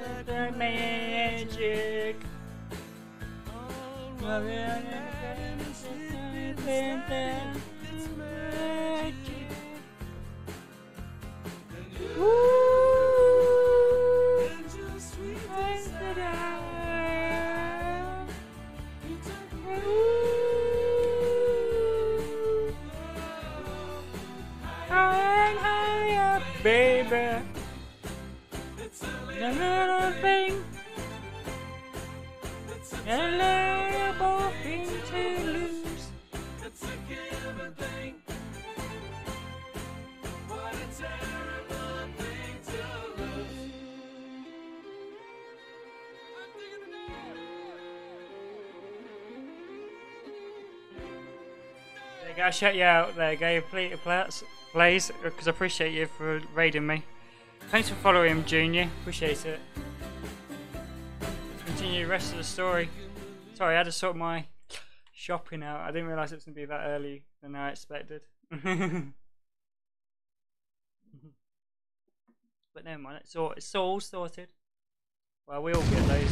the magic. Higher, baby. The little thing, a little thing to lose. What a terrible thing to lose. There you go, shout you out there, go please, because I appreciate you for raiding me. Thanks for following, Junior. Appreciate it. Continue the rest of the story. Sorry, I had to sort my shopping out. I didn't realise it was going to be that early than I expected. But never mind, it's all sorted. Well, we all get those.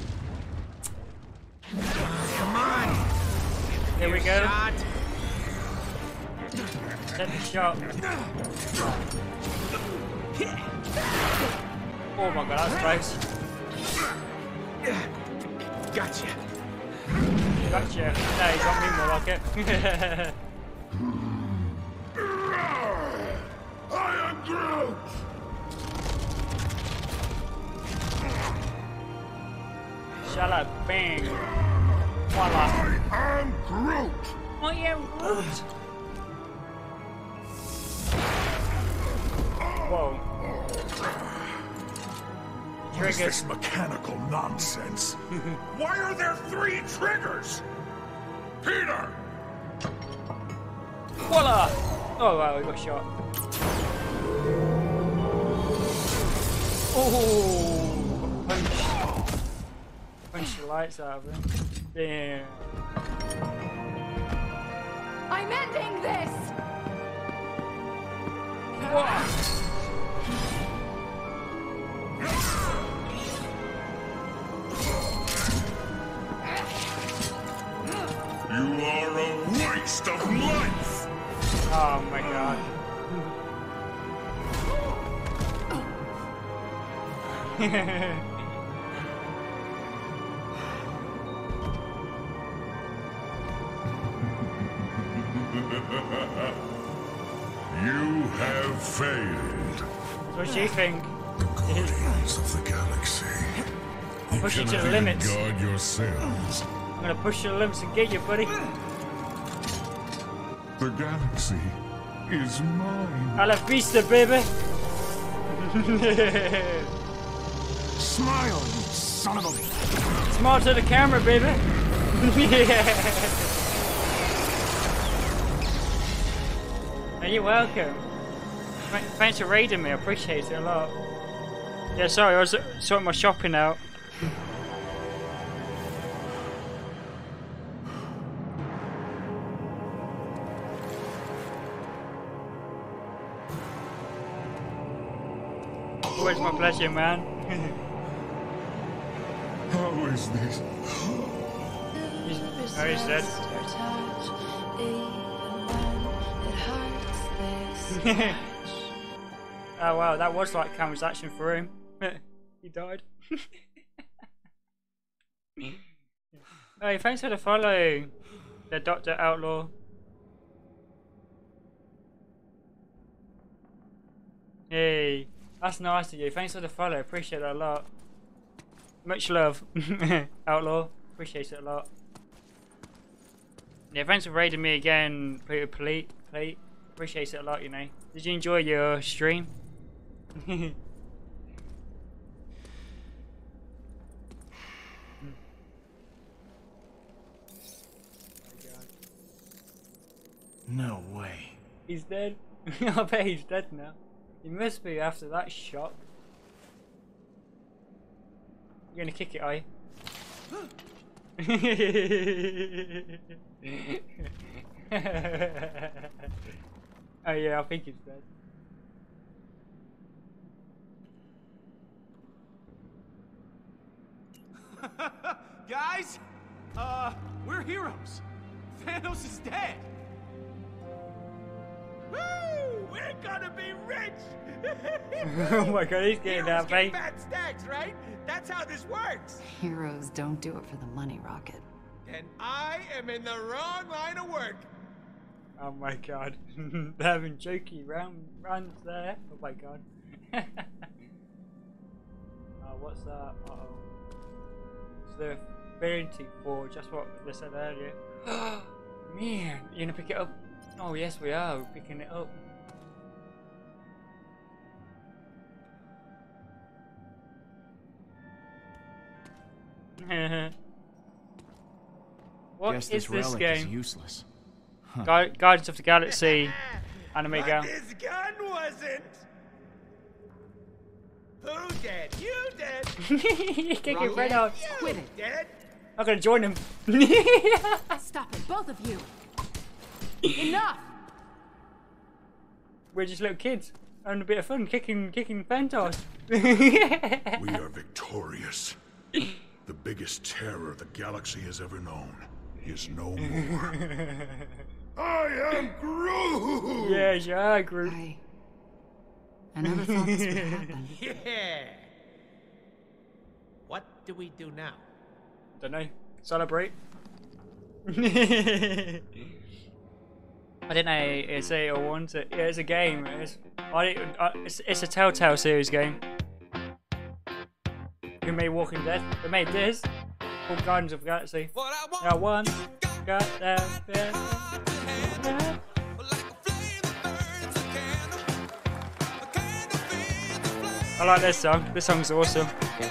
Come on! Here we go. Set the shot. Oh my god, that was close. Gotcha. Gotcha. No, he got me more like it. I am Groot! Shut up, bang. Voila. I am Groot! I am Groot. Whoa. What is this mechanical nonsense? Why are there 3 triggers? Peter! Voila! Oh wow, we got shot. Oh, punch the lights out of him. Damn. I'm ending this! What? You are a waste of life! Oh my god. You have failed. What do you think? The guardians of the galaxy. Push you to the cannot limits. even guard yourselves. I'm gonna push you to the limits and get you, buddy. The galaxy is mine. A la vista, baby. Smile, you son of a... Smile to the camera, baby. Hey, you're welcome. Thanks for raiding me. I appreciate it a lot. Yeah, sorry, I was sorting my shopping out. Always my pleasure, man. How is this? He's dead. Oh wow, that was like camera's action for him. He died. Hey, thanks for the follow, the Dr. Outlaw. Hey, that's nice of you. Thanks for the follow. Appreciate that a lot. Much love, Outlaw. Appreciate it a lot. Yeah, thanks for raiding me again, Plate. Appreciate it a lot, you know. Did you enjoy your stream? No way. He's dead. I bet he's dead now. He must be after that shock. You're gonna kick it, are you? Oh yeah, I think he's dead. Guys, we're heroes. Thanos is dead. Woo! We're gonna be rich! Oh my god, he's getting Heroes that, get mate. fat stacks, right? That's how this works. Heroes don't do it for the money, Rocket. And I am in the wrong line of work. Oh my god. They're having jokey runs there. Oh my god. Oh, what's that? Uh-oh. It's the Infinity Forge. That's what they said earlier. Man, you gonna pick it up? Oh yes, we are. We're picking it up. What Guess is this this relic game? is useless. Guardians of the Galaxy anime But game. this gun wasn't. Who dead? You dead? You kick your friend out. Quit it. Dead? I'm gonna join him. Stop it, both of you. Enough. We're just little kids having a bit of fun, kicking Fentos. We are victorious. The biggest terror the galaxy has ever known is no more. I am Groot! Yeah, yeah, Groot. I never thought this would happen. Yeah. What do we do now? Don't know. Celebrate. I didn't know it's a or want it. Yeah, it's a game. It's a Telltale series game. Who made Walking Dead? They made this. Called Guardians of the Galaxy. Now one. Got that. I like this song. This song's awesome.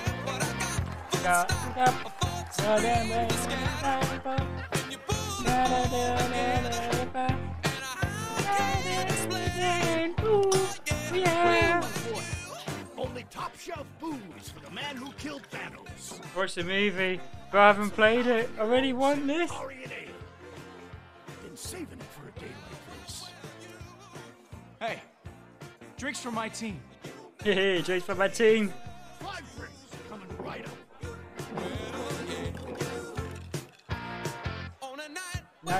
Only top shelf booze for the man who killed Thanos. Watch the movie, but I haven't played it. I really want this. Arian been saving it for a day like this. Hey, drinks for my team. Hey, James for my team. 5 drinks coming right up. No.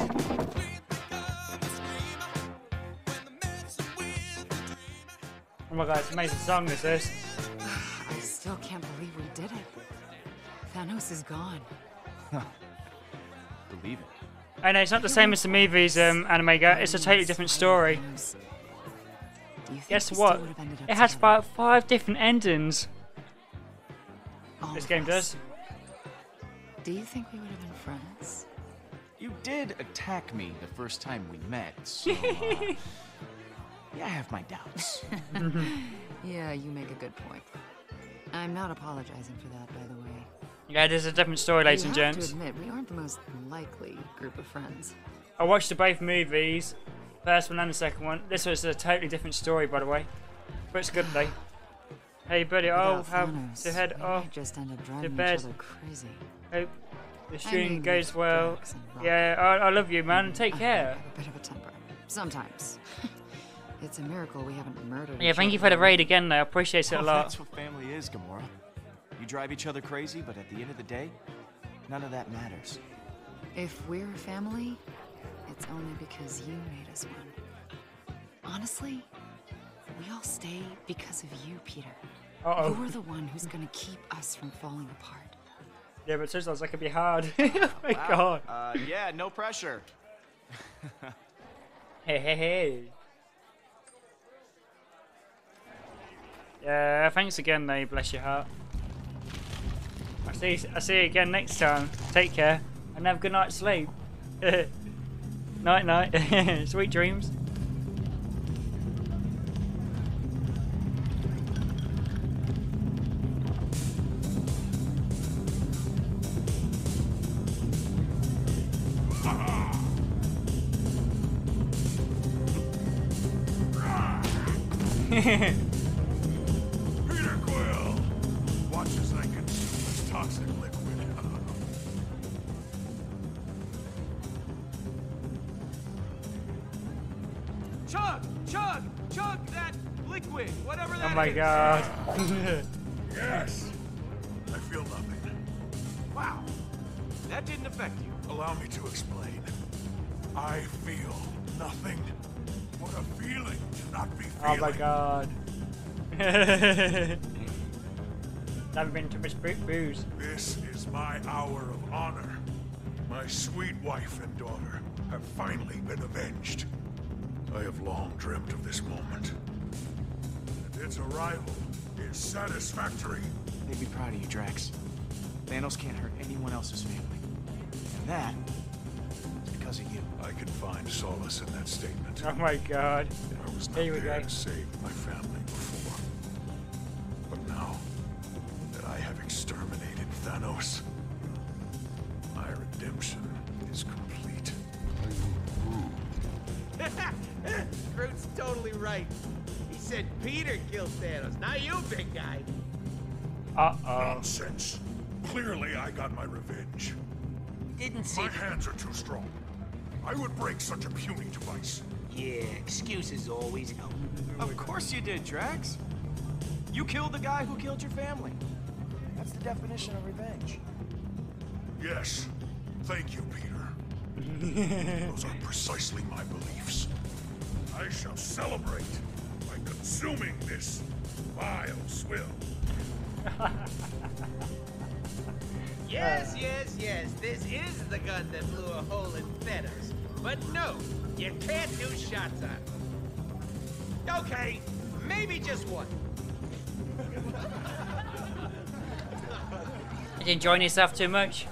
Oh my god, it's an amazing song this is. I still can't believe we did it. Thanos is gone. Believe it. I know, it's not the same as the movies, anime guy. It's a totally different story. Thanos. Do you think Guess we what? still would have ended up It has together? about 5 different endings. All This of game us. does. Do you think we would have been friends? You did attack me the first time we met, so yeah, I have my doubts. Yeah, you make a good point. I'm not apologizing for that, by the way. Yeah, there's a different story, ladies and You have to gents. admit, we aren't the most likely group of friends. I watched the both movies, first one and the second one. This was a totally different story, by the way. But it's good though. Hey buddy, I'll Without have Thanos, to head we off. might just end up driving bed. each other crazy. Hope the I shooting mean, goes well. Drax and Rocket. Yeah, I love you, man. Take I care. have a bit of a temper. Sometimes. It's a miracle we haven't murdered Yeah, each thank you other. for the raid again, though. I appreciate it a Well, lot. that's what family is, Gamora. You drive each other crazy, but at the end of the day, none of that matters. If we're a family, it's only because you made us one. Honestly, we all stay because of you, Peter. Uh-oh. You're the one who's gonna keep us from falling apart. Yeah, but sometimes that could be hard. Oh my god. Yeah, no pressure. Hey, hey, hey. Yeah, thanks again, though. Bless your heart. I see you again next time. Take care and have a good night's sleep. Night, night. Sweet dreams. Peter Quill! Watch as I consume this toxic liquid. Chug that liquid, whatever that Oh my is. god. Yes! I feel nothing. Wow. That didn't affect you. Allow me to explain. I feel nothing. What a feeling to not be feeling. Oh my god. Haven't been too much booze. This is my hour of honor. My sweet wife and daughter have finally been avenged. I have long dreamt of this moment. And its arrival is satisfactory. They'd be proud of you, Drax. Thanos can't hurt anyone else's family. And that is because of you. I can find solace in that statement. Oh my god. I was not Here we there go. to save my family before. But now that I have exterminated Thanos, my redemption is complete. Groot's totally right. He said Peter killed Thanos, not you, big guy. Uh-oh. Nonsense. Clearly I got my revenge. Didn't see. My hands are too strong. I would break such a puny device. Yeah, excuses always help. Of course you did, Drax. You killed the guy who killed your family. That's the definition of revenge. Yes. Thank you, Peter. Those are precisely my beliefs. I shall celebrate by consuming this vile swill. Yes, yes, yes. This is the gun that blew a hole in Thanos. But no, you can't do shots on it. Okay, maybe just one. You enjoying yourself too much?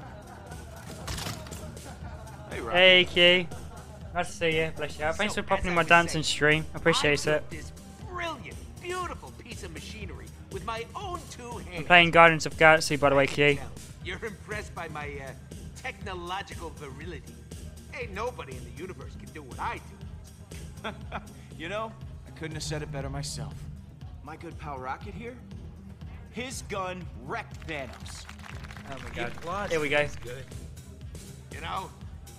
Hey, Rob. Hey, Q. Nice to see you. Bless you. Thanks for popping in my dancing stream. I appreciate I it. built this brilliant, beautiful piece of machinery with my own two hands. I'm playing Guardians of the Galaxy, by the way, Q. You're impressed by my technological virility. Ain't nobody in the universe can do what I do. You know, I couldn't have said it better myself. My good pal Rocket here, his gun wrecked Thanos. Oh my The god. applause Here we go. is good. You know?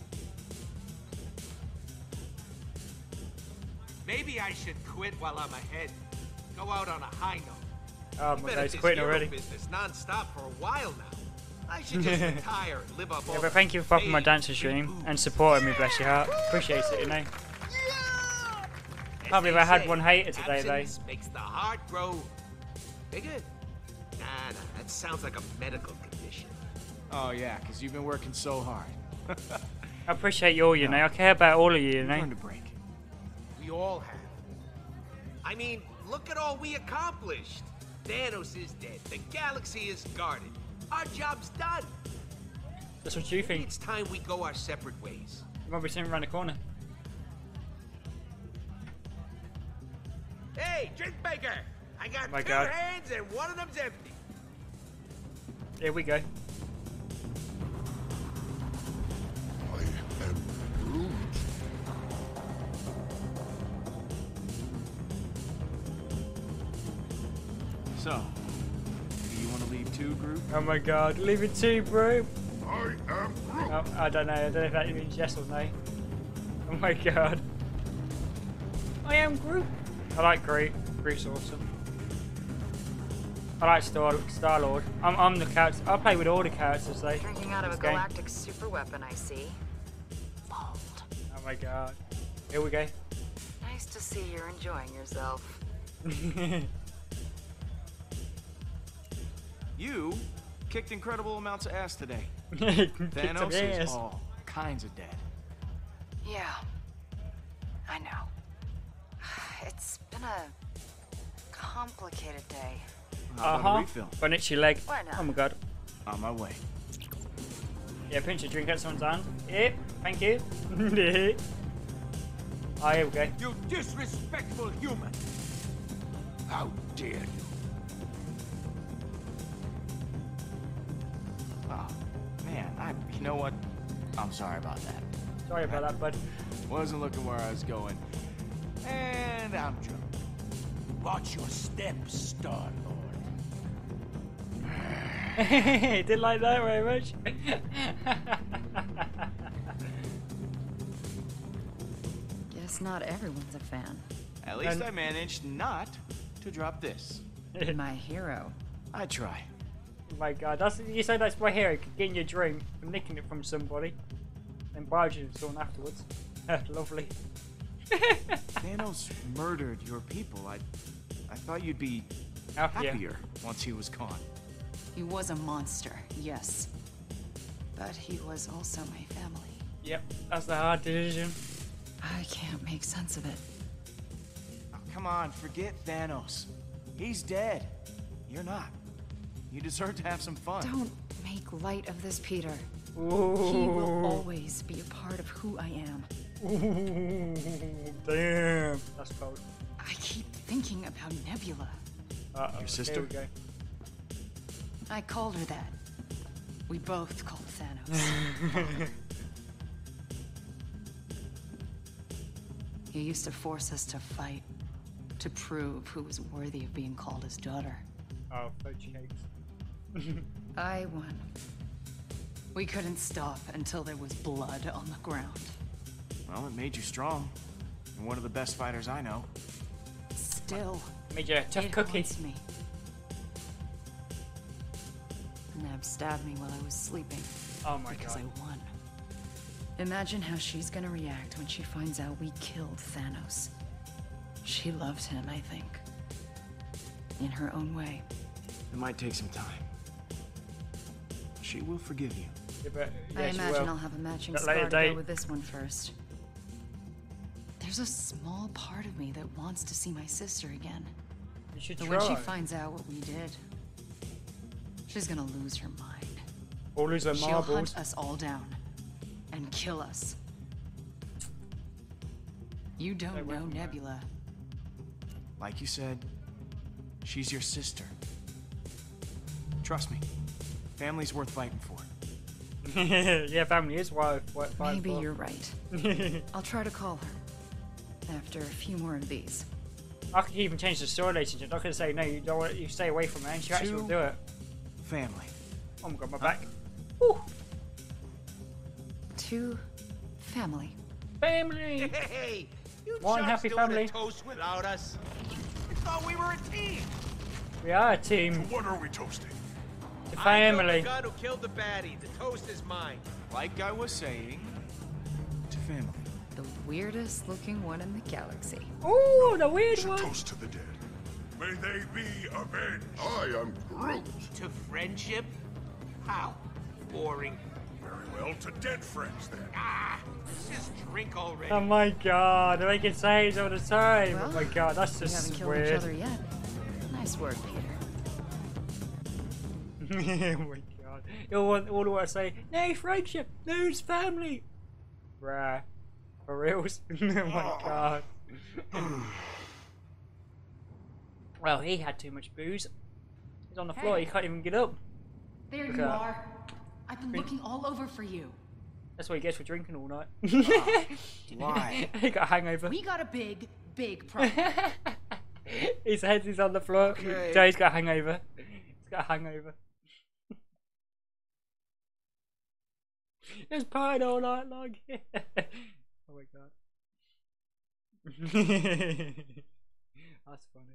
Maybe I should quit while I'm ahead. Go out on a high note. Oh Been my at god, he's this quitting hero already. business non-stop for a while now. I should just retire and live up all Yeah, the but thank you for popping my fame dancing and stream booze. and supporting me, bless your heart. Appreciate it, you know. Yeah! Can't believe I had one hater today, though. Absence makes the heart grow bigger. Nah, that sounds like a medical condition. Oh yeah, because you've been working so hard. I appreciate you all, you know. I care about all of you, you know. Learn to break. We all have. I mean, look at all we accomplished. Thanos is dead. The galaxy is guarded. Our job's done. That's what you think. It's time we go our separate ways. You might be sitting around the corner. Hey, drink maker! I got My two God. hands and one of them's empty. Here we go. I am Groot. So, do you want to leave too, Groot? Oh my god. Leave it too, bro. I am Groot. Oh, I don't know. I don't know if that means yes or no. Oh my god. I am Groot. I like Groot. Groot's awesome. I like Star-Lord. I'm the character. I'll play with all the characters, though. Drinking out of a This game. galactic super weapon, I see. Bold. Oh my god. Here we go. Nice to see you're enjoying yourself. You kicked incredible amounts of ass today. Kicked some Thanos is ass. all kinds of dead. Yeah. I know. It's been a complicated day. How about a refill? Got an itchy leg. Why not? Oh my god. On my way. Yeah, pinch a drink out someone's hand. Yep, thank you. Oh, here we go. You disrespectful human! How dare you? Oh, man, you know what? I'm sorry about that. Sorry about that, bud. Wasn't looking where I was going. And I'm drunk. Watch your steps, Star-Lord. Didn't like that very much. Guess not everyone's a fan. At least And- I managed not to drop this. My hero. I try. Oh my god, that's you say that's my hero, getting your drink and nicking it from somebody, then barging it on afterwards. Lovely. Thanos murdered your people. I thought you'd be happier once he was gone. He was a monster, yes. But he was also my family. Yep, that's the hard decision. I can't make sense of it. Oh, come on, forget Thanos. He's dead. You're not. You deserve to have some fun. Don't make light of this, Peter. Ooh. He will always be a part of who I am. Ooh, damn. That's cold. I keep thinking about Nebula. Uh-oh. Your sister? Here we go. I called her that. We both called Thanos. He used to force us to fight, to prove who was worthy of being called his daughter. Oh, fudge cakes. I won. We couldn't stop until there was blood on the ground. Well, it made you strong. And one of the best fighters I know. Still, Made you a tough it cookie. haunts me. Neb stabbed me while I was sleeping. Oh my because god. I won. Imagine how she's gonna react when she finds out we killed Thanos. She loved him, I think. In her own way. It might take some time. She will forgive you. Yeah, but, I yeah, she imagine will. I'll have a matching At a scar later to go date. with this one first. There's a small part of me that wants to see my sister again. You should But try. when she finds out what we did, she's gonna lose her mind. Or lose her She'll marbles. hunt us all down and kill us. You don't Stay away know from her. Nebula. Like you said, she's your sister. Trust me, family's worth fighting for. Yeah, family is why. Maybe you're right. I'll try to call her after a few more of these. I could even change the story relationship. I could say no, you don't want. You stay away from her, and she actually will do it. Family. Oh my god, my back. To family. Family. Hey, you One chumps happy doing family. a toast without us? I thought we were a team. We are a team. What are we toasting? The I killed family. the gun who killed the baddie. The toast is mine. Like I was saying, to family. The weirdest looking one in the galaxy. Ooh, the weird Should one. toast to the dead. May they be avenged. I am Groot. To friendship? How? Boring. Very well, to dead friends then. Ah, just drink already. Oh my god, they can say all the time. Well, oh my god, that's We haven't just killed weird. each other yet. Nice work, Peter. Oh my god. All I want to say, no friendship, no family. Bruh. For reals? Oh my god. Well, he had too much booze. He's on the floor, he can't even get up. There Look you at that. are. I've been looking all over for you. That's what he gets for drinking all night. Why? He got a hangover. We got a big, big problem. His head is on the floor. Okay. Jay's got a hangover. He's got a hangover. It's partying all night long. Oh my god. That's funny.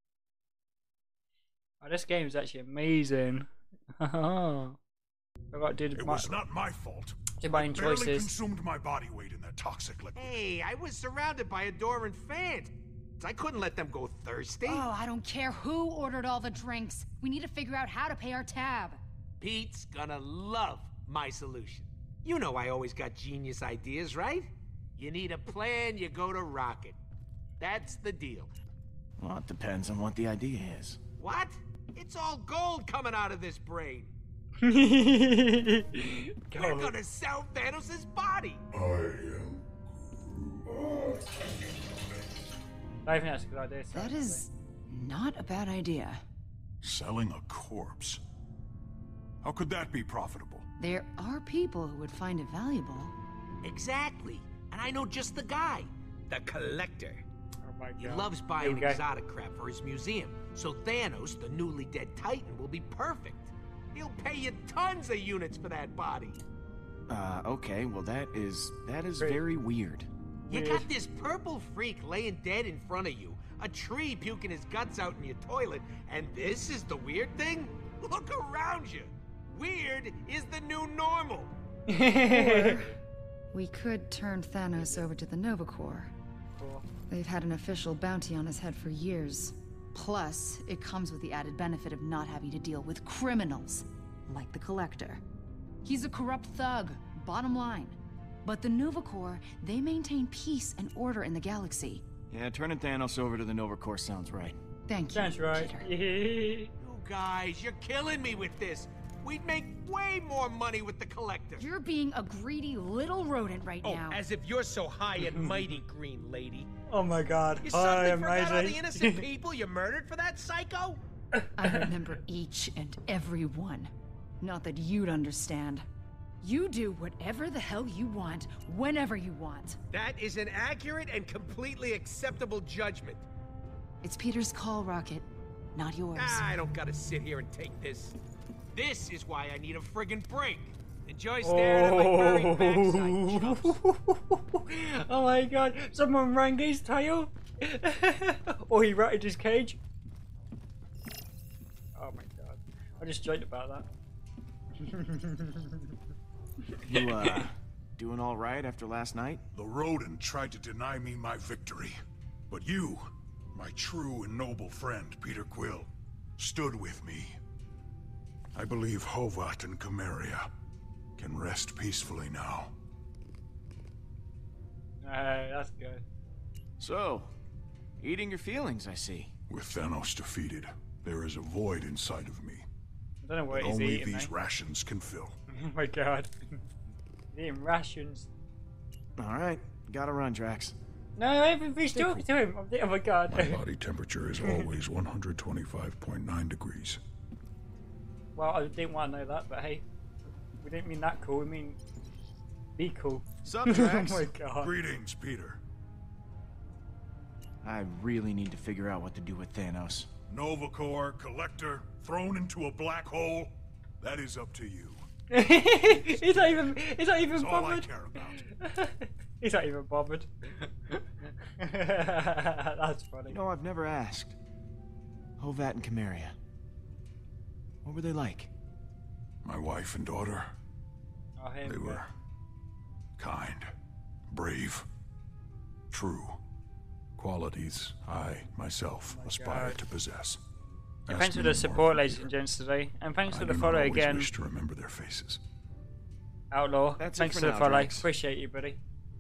Oh, this game is actually amazing. I got to do It my, was not my fault. do my I own barely choices. consumed my body weight in that toxic liquid. Hey, I was surrounded by adoring fans. I couldn't let them go thirsty. Oh, I don't care who ordered all the drinks. We need to figure out how to pay our tab. Pete's gonna love my solution. You know I always got genius ideas, right? You need a plan, you go to Rocket. That's the deal. Well, it depends on what the idea is. What? It's all gold coming out of this brain. God. We're gonna sell Thanos' body. I am I think that's a good idea. That is not a bad idea. selling a corpse. How could that be profitable? There are people who would find it valuable. Exactly. And I know just the guy. The collector. Oh my god. He loves Here buying we go. exotic crap for his museum. So Thanos, the newly dead Titan, will be perfect. He'll pay you tons of units for that body. Okay, well that is Great. very weird. You Weird. got this purple freak laying dead in front of you, a tree puking his guts out in your toilet, and this is the weird thing? Look around you. Weird is the new normal. Or we could turn Thanos over to the Nova Corps. Cool. They've had an official bounty on his head for years. Plus, it comes with the added benefit of not having to deal with criminals, like the Collector. He's a corrupt thug, bottom line. But the Nova Corps, they maintain peace and order in the galaxy. Yeah, turning Thanos over to the Nova Corps sounds right. Thank you, That's right. Peter. You guys, you're killing me with this. We'd make way more money with the Collector. You're being a greedy little rodent right Oh, now. as if you're so high and mighty, Green Lady. Oh my god. You I suddenly am forgot all the amazing. innocent people you murdered for that psycho? I remember each and every one. Not that you'd understand. You do whatever the hell you want, whenever you want. That is an accurate and completely acceptable judgment. It's Peter's call, Rocket, not yours. I don't gotta sit here and take this. This is why I need a friggin' break. Enjoy staring at my furry backside, chumps. Oh my god. Someone rang his tail. Or he ratted his cage. Oh my god. I just joked about that. You, doing all right after last night? The rodent tried to deny me my victory. But you, my true and noble friend, Peter Quill, stood with me. I believe Hovat and Cameria can rest peacefully now. That's good. So, eating your feelings, I see. With Thanos defeated, there is a void inside of me I don't know what that he's only eating, these mate. rations can fill. Oh my god. He's eating rations. Alright, gotta run, Drax. No, everybody's talking to him. Oh my god. My body temperature is always 125.9 degrees. Well, I didn't want to know that, but hey. We didn't mean that cool, we mean be cool. Sup, Drax? Oh my god. Greetings, Peter. I really need to figure out what to do with Thanos. Nova Corps, Collector, thrown into a black hole? That is up to you. he's not even That's all I bothered. care about. He's not even bothered. That's funny. You know, I've never asked. Hovat and Cameria. What were they like? My wife and daughter, Oh, here they we go. were kind, brave, true. Qualities I, myself, aspire God. to possess. And Ask thanks me for no the more, support, ladies Peter. and gents, today. And thanks I for the do follow not always again, wish to remember their faces. Outlaw. That's it Thanks for for the now, follow. Drax. Appreciate you, buddy.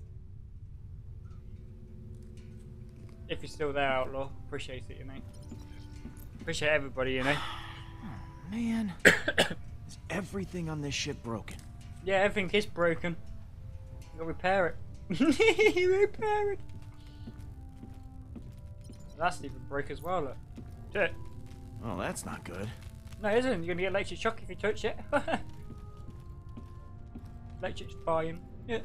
If you're still there, Outlaw, appreciate it, you know. Appreciate everybody, you know. Man, is everything on this ship broken? Yeah, everything is broken. You gotta repair it. Repair it. That's even broke as well, look. Shit. Well, that's not good. No, it isn't. You're gonna get electric shock if you touch it. Electric's fine. Yeah.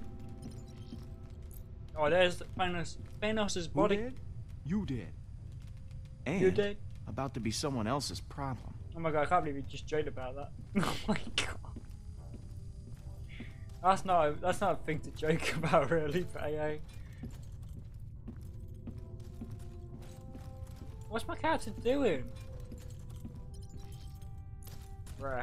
Oh, there's Thanos. Thanos' Who body. did? You did. And You did. about to be someone else's problem. Oh my god, I can't believe you just joked about that. Oh my god. That's not a thing to joke about, really, for AA. What's my character doing? Bruh.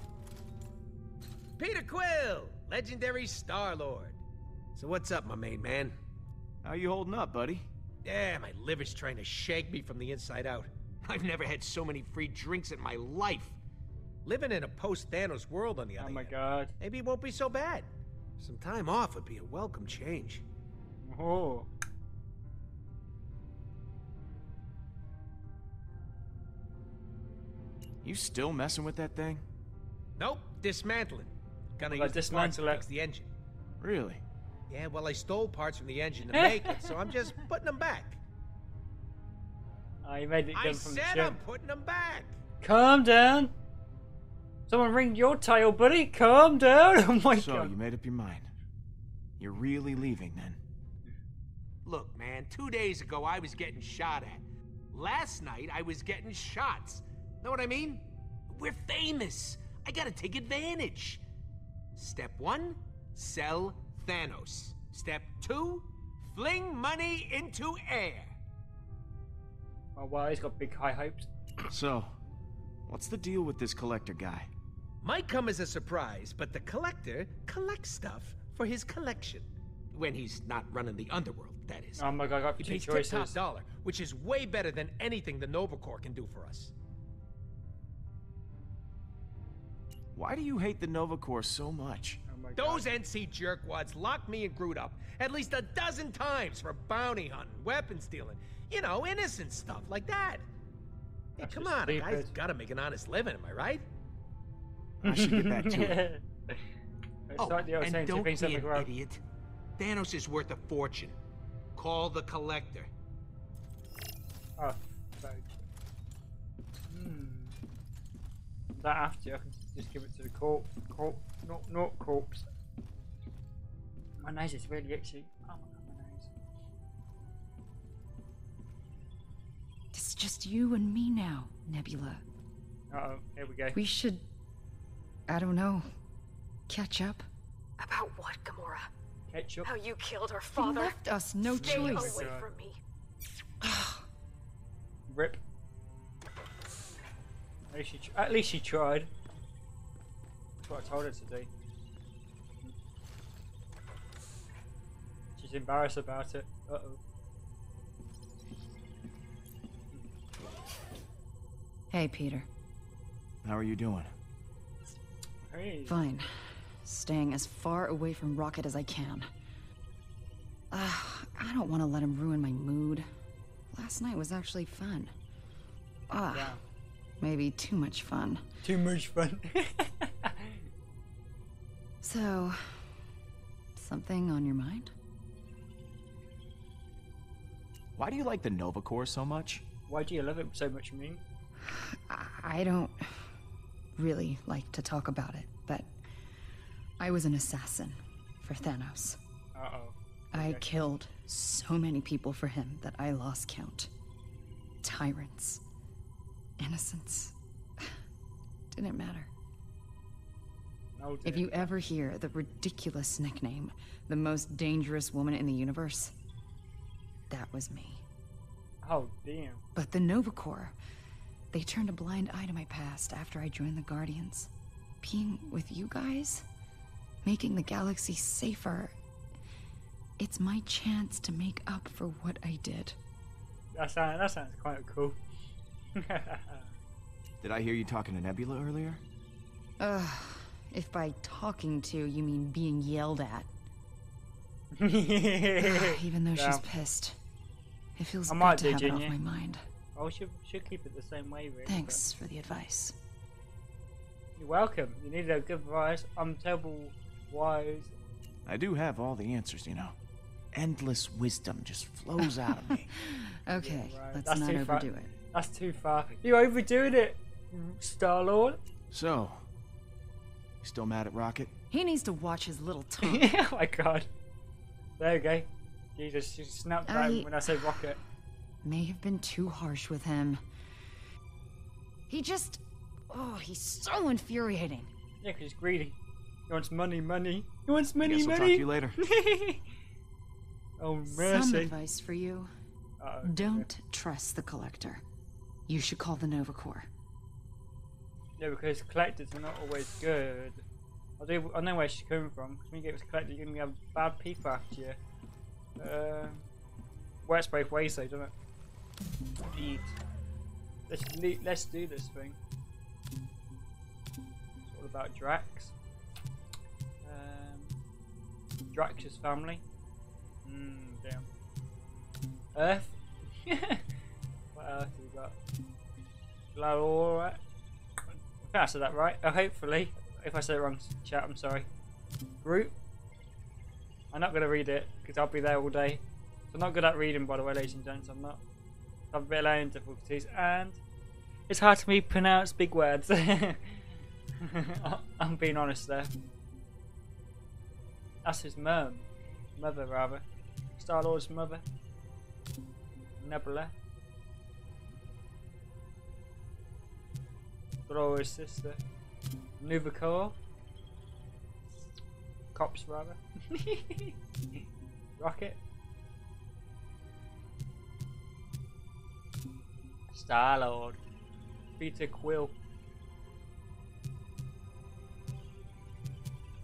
Peter Quill, legendary Star-Lord. So what's up, my main man? How you holding up, buddy? Yeah, my liver's trying to shake me from the inside out. I've never had so many free drinks in my life. Living in a post-Thanos world, on the other Oh my hand, god. maybe it won't be so bad. Some time off would be a welcome change. Oh. You still messing with that thing? Nope, dismantling. Gonna Well, use the parts dismantle to it. fix the engine. Really? Yeah, well, I stole parts from the engine to make it, so I'm just putting them back. Oh, you made it I come from the said ship. I'm putting them back. Calm down. Someone ring your tail, buddy. Calm down. Oh my So, god. you made up your mind. You're really leaving, then? Look, man, 2 days ago I was getting shot at. Last night I was getting shots. Know what I mean? We're famous. I gotta take advantage. Step 1, sell Thanos. Step 2, fling money into air. Oh wow, he's got big high hopes. So, What's the deal with this collector guy? Might come as a surprise, but the collector collects stuff for his collection. When he's not running the underworld, that is. Oh my god, I got He two pays choices. tip-top dollar, which is way better than anything the Nova Corps can do for us. Why do you hate the Nova Corps so much? Oh my Those god. NC jerkwads locked me and Groot up at least a dozen times for bounty hunting, weapon stealing, you know, innocent stuff like that. Hey, That's come just on, a guy's stupid. gotta make an honest living, am I right? I should get back to it. It's like the old saying, two don't things be never an grow. idiot. Thanos is worth a fortune. Call the collector. Oh, very true. That after, I can just give it to the corpse. Not corpse. My nose is really itchy. Oh my god, my nose. It's just you and me now, Nebula. Uh-oh, here we go. We should, I don't know, catch up. About what, Gamora? Ketchup. How you killed our He father? left us no Stay choice. away God. from me. Rip. At least she tried. That's what I told her to do. She's embarrassed about it. Uh-oh. Hey, Peter. How are you doing? Hey. Fine. Staying as far away from Rocket as I can. I don't want to let him ruin my mood. Last night was actually fun. Yeah. Maybe too much fun. Too much fun. So, something on your mind? Why do you like the Nova Corps so much? Why do you love it so much, Moon? I don't really like to talk about it, but I was an assassin for Thanos. Uh-oh. I Okay. killed so many people for him that I lost count. Tyrants. Innocents. Didn't matter. Oh, If dear. you ever hear the ridiculous nickname, the most dangerous woman in the universe, that was me. Oh, damn. But the Nova Corps, they turned a blind eye to my past after I joined the Guardians. Being with you guys, making the galaxy safer, it's my chance to make up for what I did. That sounds quite cool. Did I hear you talking to Nebula earlier? If by talking to you mean being yelled at. Even Even though she's pissed. It feels I good might to do, have it off Ginger. my mind. Oh, should keep it the same way, really. Thanks for the advice. but You're welcome. You needed a good advice. I'm terrible wise. I do have all the answers, you know. Endless wisdom just flows out of me. Okay, right. let's That's not too far. overdo it. That's too far. You're overdoing it, Star-Lord. So, you still mad at Rocket? He needs to watch his little tongue. Oh my god. There you go. Jesus, she snapped at him when I said rocket. May have been too harsh with him. He just... Oh, he's so infuriating. Yeah, because he's greedy. He wants money, money. He wants money, Guess I'll talk to money. you later. Oh, Some mercy. advice for you. Uh-oh. Don't trust the Collector. You should call the Nova Corps. Yeah, because collectors are not always good. I know where she's coming from. Because when you get with collector, you're going to have bad people after you. Works both ways, though, doesn't it? Indeed. Let's do this thing. It's all about Drax. Drax's family. Damn. Earth. What else have we got? Laura. I think I said that right. Hopefully. If I said it wrong, chat, I'm sorry. Groot. I'm not going to read it because I'll be there all day. I'm not good at reading, by the way, ladies and gents. I'm not. I have a bit of learning difficulties, and it's hard to me pronounce big words. I'm being honest there. That's his mother, rather. Star-Lord's mother. Nebula. Gloria's sister. Nova Corps. Cops, rather. Rocket. Star-Lord. Peter Quill.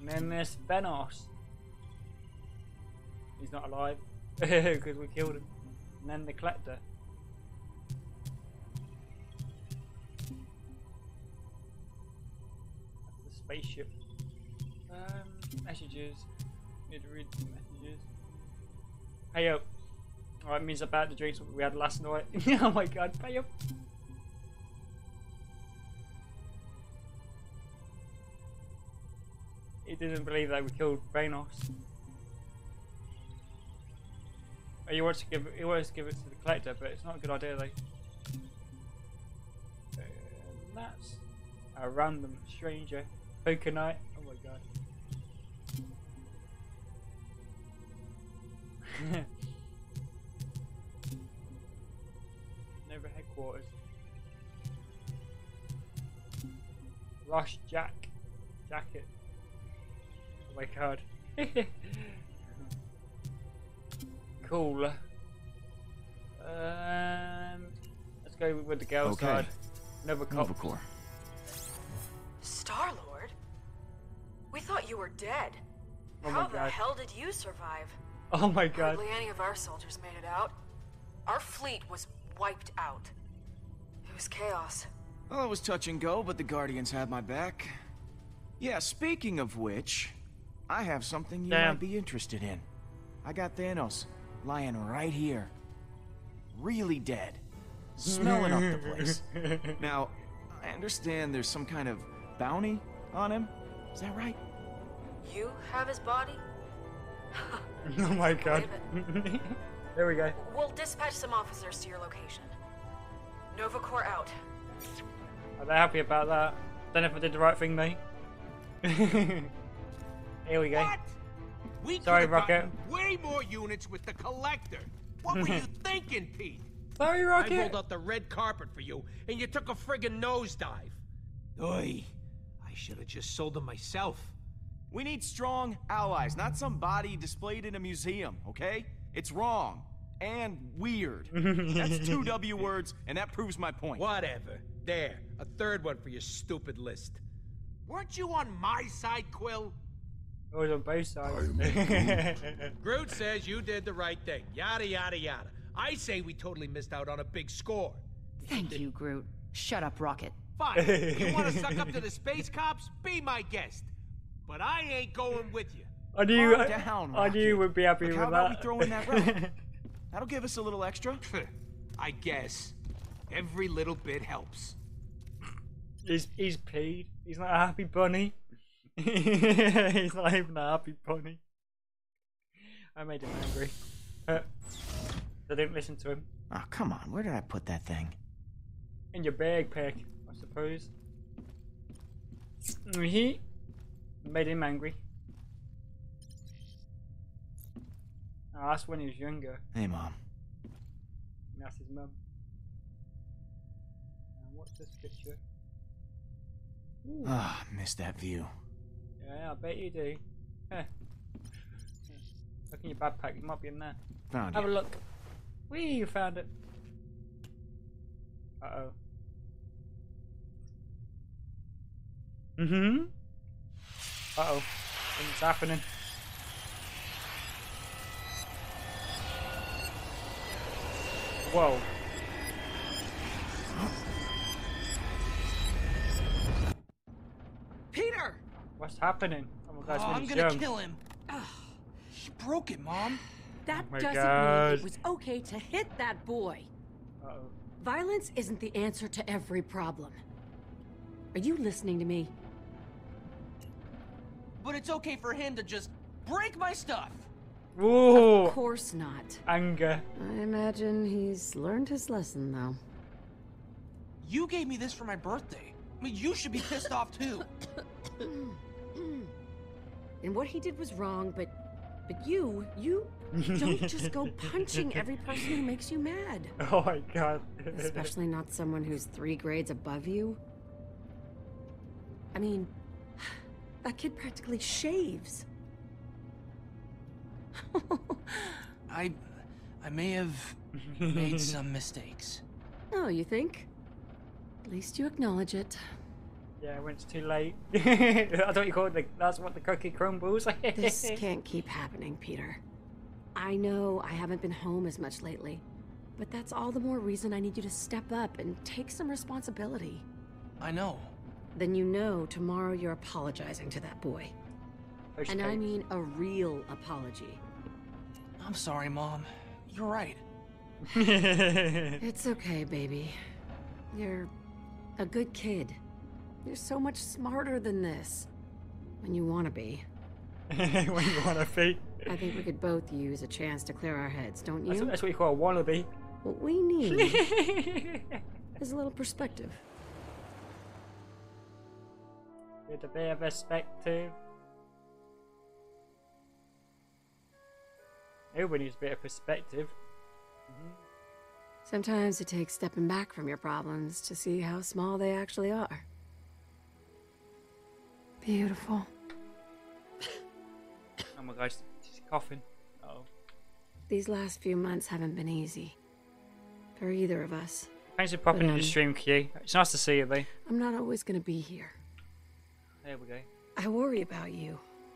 And then there's Venos. He's not alive because we killed him. And then the Collector. That's the spaceship. Messages. Need to read some messages. Hey up. Alright, means about the drinks we had last night. Oh my god, pay up. He didn't believe that we killed Venos. Oh, he wants to give it to the Collector, but it's not a good idea, though. That's a random stranger. Poker night. Oh my god. Nova headquarters. Rush jacket. Oh my god. Cool. Let's go with the girl side. Nova Corps. Star-Lord? We thought you were dead. Oh How my the god. hell did you survive? Oh my god. Hardly any of our soldiers made it out. Our fleet was wiped out. It was chaos. Well, it was touch and go, but the Guardians had my back. Yeah, speaking of which, I have something you might be interested in. I got Thanos lying right here. Really dead. Smelling up the place. Now, I understand there's some kind of bounty on him. Is that right? You have his body? Oh my god. There we go. We'll dispatch some officers to your location. Nova Corps out. Are they happy about that? Don't know if I did the right thing, though. Here we go. What? We Sorry, could've gotten Rocket. way more units with the Collector. What were you thinking, Pete? Sorry, Rocket. I rolled out the red carpet for you, and you took a friggin' nosedive. Oy. I should have just sold them myself. We need strong allies, not some body displayed in a museum, okay? It's wrong. And weird. That's 2 W words, and that proves my point. Whatever. There. A third one for your stupid list. Weren't you on my side, Quill? I was on both sides. Groot says you did the right thing. Yada, yada, yada. I say we totally missed out on a big score. Thank you, Groot. Shut up, Rocket. Fine. You want to suck up to the space cops? Be my guest. But I ain't going with you. I knew. Calm down, I knew you would be happy Look, with how about that. we throw in that route? That'll give us a little extra. I guess. Every little bit helps. He's peed. He's not a happy bunny. He's not even a happy bunny. I made him angry. I didn't listen to him. Oh, come on. Where did I put that thing? In your backpack, I suppose. He made him angry. Oh, that's when he was younger. Hey, Mom. And that's his mum. And what's this picture? Ah, missed that view. Yeah, I bet you do. Huh. Look in your backpack, it might be in there. Found Have it. a look. Whee, you found it. Uh-oh. Mm-hmm. Uh-oh. Things happening. Whoa. Peter! What's happening? Oh my gosh, when I'm he's gonna young. kill him. He broke it, Mom. That Oh my doesn't God. mean it was okay to hit that boy. Uh-oh. Violence isn't the answer to every problem. Are you listening to me? But it's okay for him to just break my stuff. Whoa! Of course not. Anger. I imagine he's learned his lesson, though. You gave me this for my birthday. I mean, you should be pissed off too. And what he did was wrong, but you don't just go punching every person who makes you mad. Oh my god. Especially not someone who's 3 grades above you. I mean, that kid practically shaves. I may have made some mistakes. Oh, you think? At least you acknowledge it. Yeah, when it's too late. I thought you called it that's what the cookie crumbles. This can't keep happening, Peter. I know I haven't been home as much lately, but that's all the more reason I need you to step up and take some responsibility. I know. Then you know tomorrow you're apologizing to that boy. And I mean a real apology. I'm sorry, Mom. You're right. It's okay, baby. You're a good kid. You're so much smarter than this. When you want to be. When you want to be. I think we could both use a chance to clear our heads, don't you? That's what you call a wannabe. What we need is a little perspective. With a bit of perspective. Everybody needs a bit of perspective. Sometimes it takes stepping back from your problems to see how small they actually are. Beautiful. Oh my gosh, she's coughing. Uh-oh. These last few months haven't been easy. For either of us. Thanks for popping in the stream, Q. It's nice to see you, though. I'm not always gonna be here. There we go. I worry about you.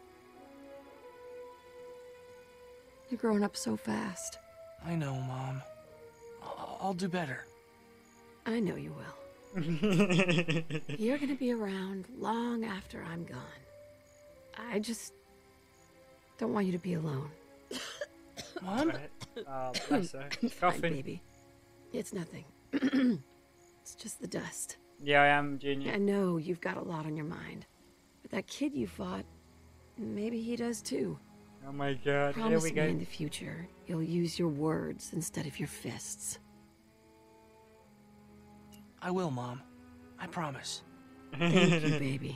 You're growing up so fast. I know, Mom. I'll do better. I know you will. You're gonna be around long after I'm gone. I just don't want you to be alone. Mom? Oh, bless her. Fine, baby. It's nothing. It's just the dust. Yeah, I am, Junior. I know you've got a lot on your mind. But that kid you fought, maybe he does too. Oh my god, Promise here we go. me in the future, you'll use your words instead of your fists. I will, Mom. I promise. Thank you, baby.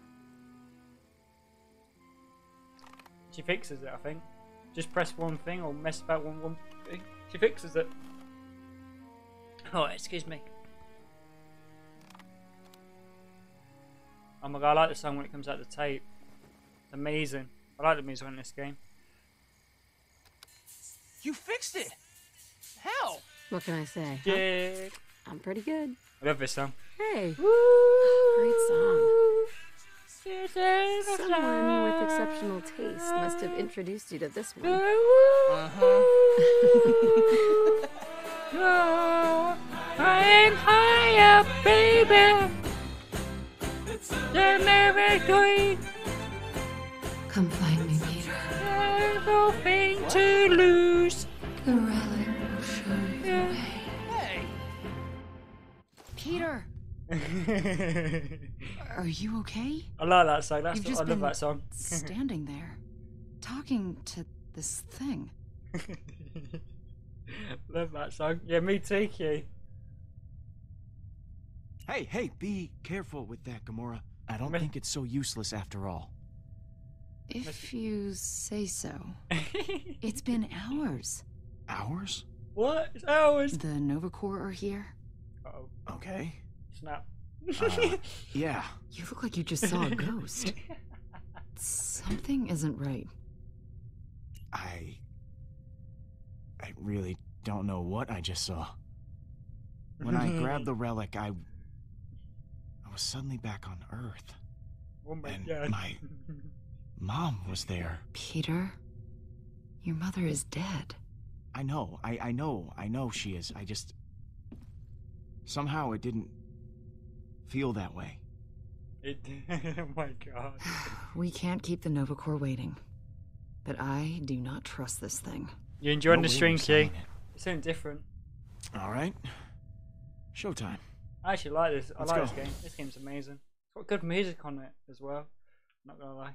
She fixes it, I think. Just press one thing or mess about one thing. She fixes it. Oh, excuse me. Oh my god, I like the song when it comes out the tape. It's amazing. I like the music in this game. You fixed it! How? What can I say? Yeah. Huh? I'm pretty good. I love this song. Hey. Great song. Someone with exceptional taste must have introduced you to this one. I'm higher, baby. They're never going. Come find me, Peter. There's nothing to lose. The relic will show you the way. Hey! Peter! Are you okay? I like that song. That's You've I just love been that song. standing there, talking to this thing. Love that song. Yeah, me too, Q. Hey, be careful with that, Gamora. I don't think it's so useless after all. If you say so. It's been hours. Hours? What? It's hours. The Nova Corps are here. Uh-oh. Okay. Snap. Yeah. You look like you just saw a ghost. Something isn't right. I really don't know what I just saw. When I grabbed the relic, I was suddenly back on Earth. Oh my and god. My mom was there. Peter, your mother is dead. I know she is. I just... Somehow it didn't feel that way. Oh my god. We can't keep the Nova Corps waiting. But I do not trust this thing. You enjoying No the way stream, we're Q? selling it. It's something different. Alright. Showtime. I actually like this. Let's I like go. this game. This game's amazing. It's got good music on it as well. Not gonna lie.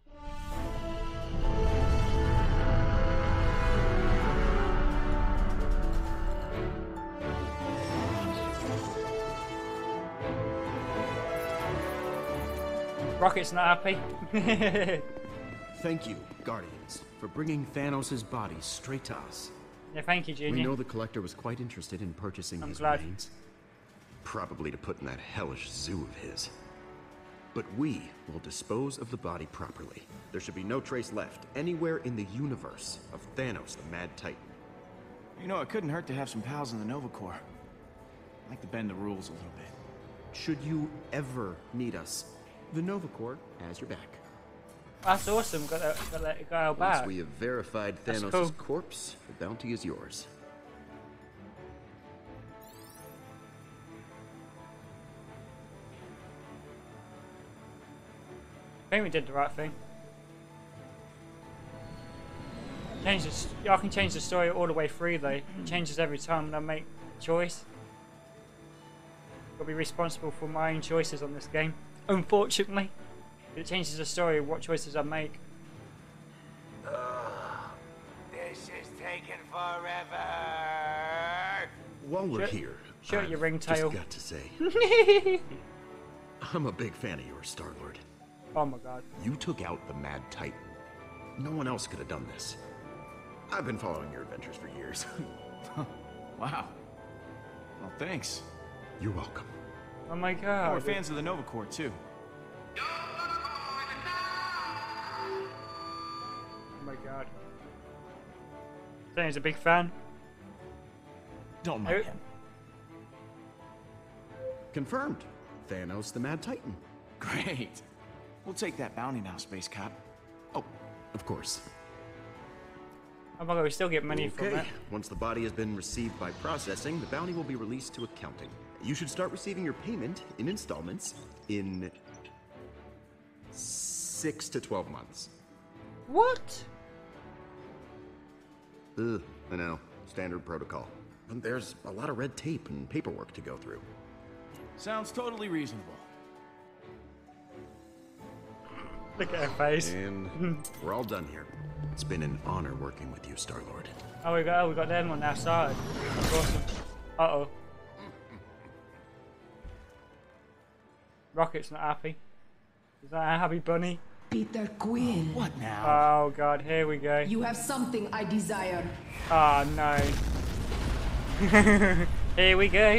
Rocket's not happy. Thank you, Guardians, for bringing Thanos' body straight to us. Yeah, thank you, Junior. We know the Collector was quite interested in purchasing I'm his glad. remains. Probably to put in that hellish zoo of his. But we will dispose of the body properly. There should be no trace left anywhere in the universe of Thanos the Mad Titan. You know, it couldn't hurt to have some pals in the Nova Corps. I like to bend the rules a little bit. should you ever need us. The Nova Corps has your back. That's awesome. Got our back. Once we have verified That's Thanos' cool. corpse, the bounty is yours. I think we did the right thing. I can change the story all the way through though. It changes every time I make a choice. I'll be responsible for my own choices on this game. Unfortunately. It changes the story of what choices I make. This is taking forever. While we're here, Shut your ringtail. just got to say, I'm a big fan of yours, Star-Lord. Oh my god. You took out the Mad Titan. No one else could have done this. I've been following your adventures for years. Wow. Well, thanks. You're welcome. Oh my god. We're fans of the Nova Corps, too. Oh my god. Danny's a big fan. Don't mind him. Confirmed. Thanos the Mad Titan. Great. We'll take that bounty now, Space Cop. Oh, of course. Oh my god, we still get money from Okay. it. Once the body has been received by processing, the bounty will be released to accounting. You should start receiving your payment in installments in 6 to 12 months. What? Ugh, I know. Standard protocol. But there's a lot of red tape and paperwork to go through. Sounds totally reasonable. Look at her face. And we're all done here. It's been an honor working with you, Star-Lord. Oh, we got them on our side. That's awesome. Uh-oh. Rocket's not happy. Is that a happy bunny? Peter Quill. What now? Oh god, here we go. You have something I desire. Oh no. Here we go.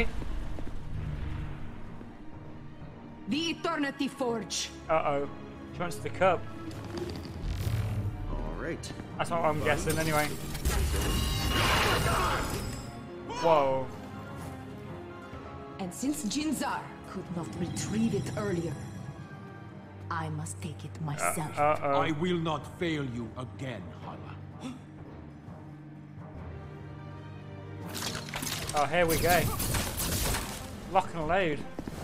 The Eternity Forge. Uh-oh. She wants the cup. All right. That's what I'm guessing anyway. Whoa. And since Jinzar could not retrieve it earlier, I must take it myself. I will not fail you again, Hala. Oh, here we go. Lock and load.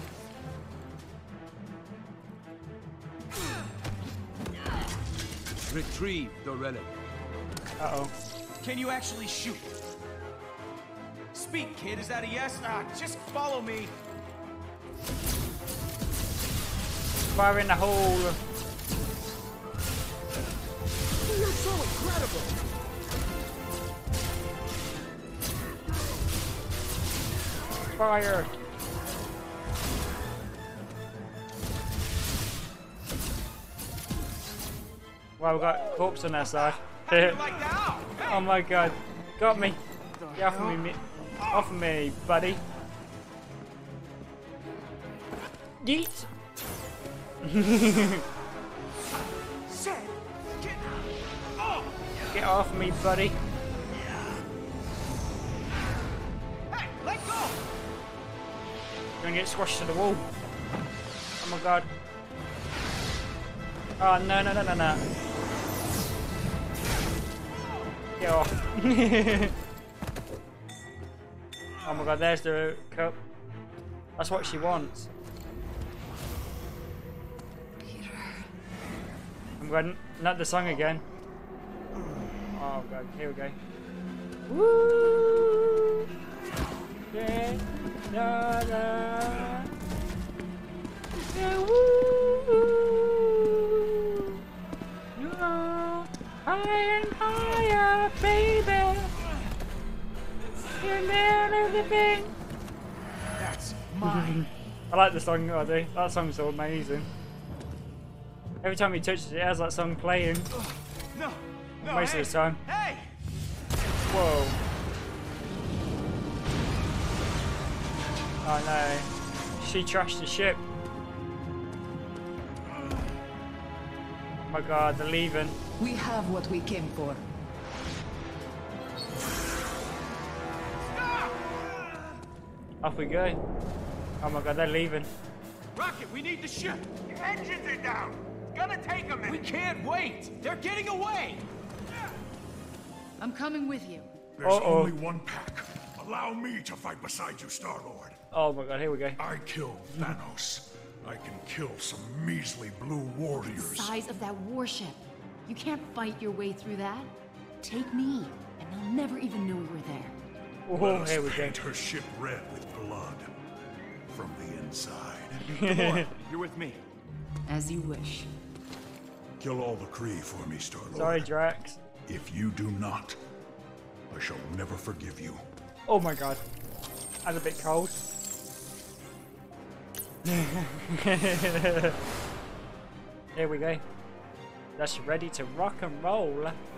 Retrieve the relic. Uh-oh. Can you actually shoot? Speak, kid. Is that a yes? Just follow me. Fire in the hole. You're so incredible. Fire. Wow, we've got corpse on our side. Oh my god. Got me. Get off of me, off of me, buddy. Yeet. Get off me, buddy. Hey, let go! Gonna get squashed to the wall. Oh my god. Oh no no no no no. Get off. Oh my god, there's the cup. That's what she wants. Peter. I'm going not the song again. Oh god, here we go. Woo! Yeah, da, da. Yeah, woo! No, higher and higher, baby. You're near everything. That's mine. I like the song, I do. That song's so amazing. Every time he touches it, it has that song playing. No, no, Most hey, of the time. Hey! Whoa. Oh no. She trashed the ship. Oh my god, they're leaving. We have what we came for. Off we go. Oh my god, they're leaving. Rocket, we need the ship! Your engines are down! It's gonna take a minute! We can't wait! They're getting away! I'm coming with you. There's only one pack. Allow me to fight beside you, Star-Lord. Oh my god, here we go. I killed Thanos. I can kill some measly blue warriors. The size of that warship. You can't fight your way through that. Take me, and they'll never even know we were there. Oh, Let us here we go. paint her ship red with blood from the inside. Gamora, you're with me. As you wish. Kill all the Kree for me, Star-Lord. Sorry, Drax. If you do not, I shall never forgive you. Oh my god. That's a bit cold. Here we go. That's ready to rock and roll.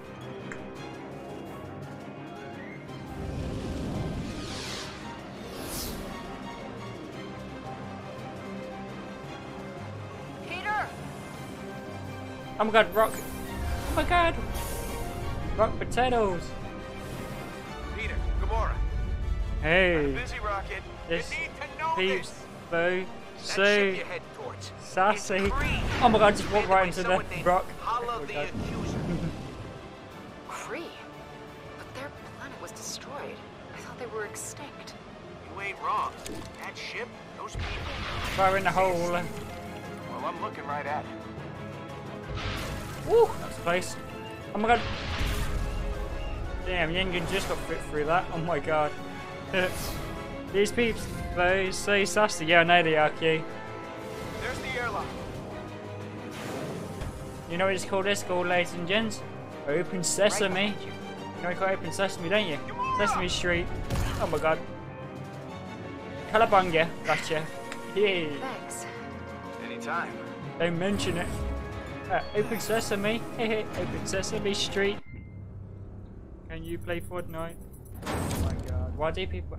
Peter! Oh my god, rock. Oh my god. Rock potatoes. Peter, Gamora. Hey. Busy, Rocket. This You need to know peeps, this. boo, That Sue, ship you're heading towards. Sassy. It's Kree. Oh my god, just walked Made right by into the someone named rock. Hala Here we the go. Accuser. Kree? But their planet was destroyed. I thought they were extinct. You ain't wrong. That ship, those people. Fire in the hole. Well, I'm looking right at it. Woo, that's a place. Oh my god. Damn, Yengen just got fit through that. Oh my god. These peeps, they say sassy. Yeah, I know they are, Q. There's the airlock. You know what it's called this called, ladies and gents? Open Sesame. You know what you call Open Sesame, don't you? Sesame Street. Oh my god. Calabunga. Gotcha. Yeah. Thanks. Anytime. Don't mention it. Open Sesame. Open Sesame Street. Can you play Fortnite? Oh my god. Why do people...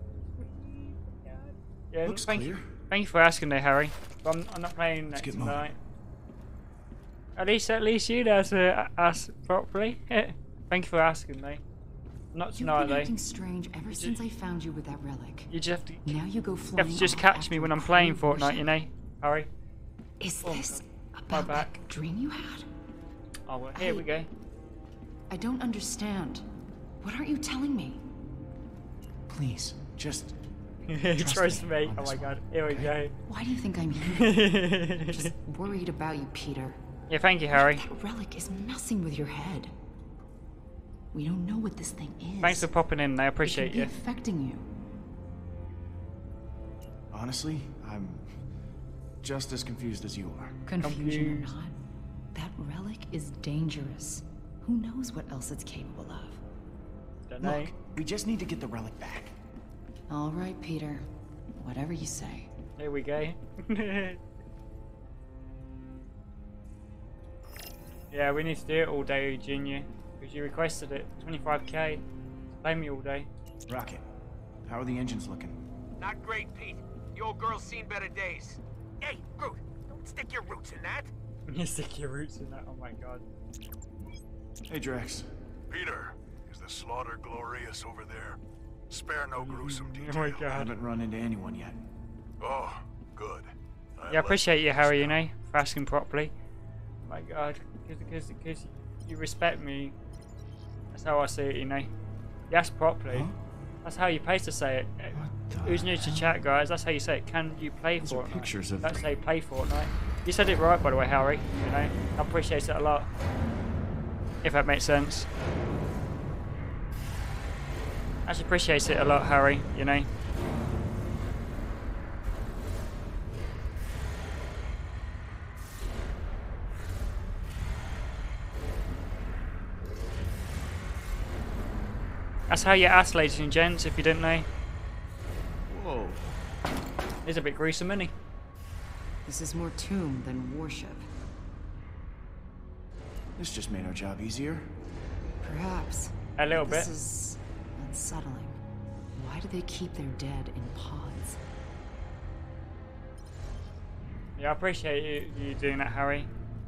Yeah, Looks thank clear. you. Thank you for asking there, Harry. But I'm not playing that get moving. tonight. At least you know to ask properly. Thank you for asking me. Not You've tonight been though. acting strange ever since I found you with that relic. You just have to. Now you go You flying have to just off catch after me when a I'm playing Kree Fortnite, warship. you know, Harry. Is Oh, this my about back. that dream you had? Oh well, here we go. I don't understand. What aren't you telling me? Please, just Trust me. on Oh this my one, god. Here we go. Why do you think I'm here? Just worried about you, Peter. Yeah, thank you, Harry. That relic is messing with your head. We don't know what this thing is. Thanks for popping in. I It appreciate could be you. affecting you. honestly, I'm just as confused as you are. Confusion or Confused. not, that relic is dangerous. Who knows what else it's capable of? Don't know. Look, we just need to get the relic back. All right, Peter. Whatever you say. Here we go. Yeah, we need to do it all day, Junior. Because you requested it. 25k. Play me all day. Rocket, how are the engines looking? Not great, Pete. The old girl's seen better days. Hey, Groot, don't stick your roots in that. You stick your roots in that. Oh my god. Hey, Drax. Peter, is the slaughter glorious over there? Spare no gruesome Oh detail. my I god. haven't run into anyone yet. Oh, good. Yeah, I appreciate you, Harry, you know, for asking properly. Oh my god. Because you respect me. That's how I see it, you know. You ask properly. Huh? That's how you're supposed to say it. Who's new to chat, guys? That's how you say it. Can you play Those are Fortnite? pictures of- Don't say play Fortnite. You said it right, by the way, Harry. You know, I appreciate it a lot. If that makes sense. I just appreciate it a lot, Harry. You know. That's how you ask, ladies and gents, if you didn't know. Whoa. He's a bit gruesome, isn't he? This is more tomb than warship. This just made our job easier. Perhaps. A little This bit. is unsettling. Why do they keep their dead in pods? Yeah, I appreciate you doing that, Harry.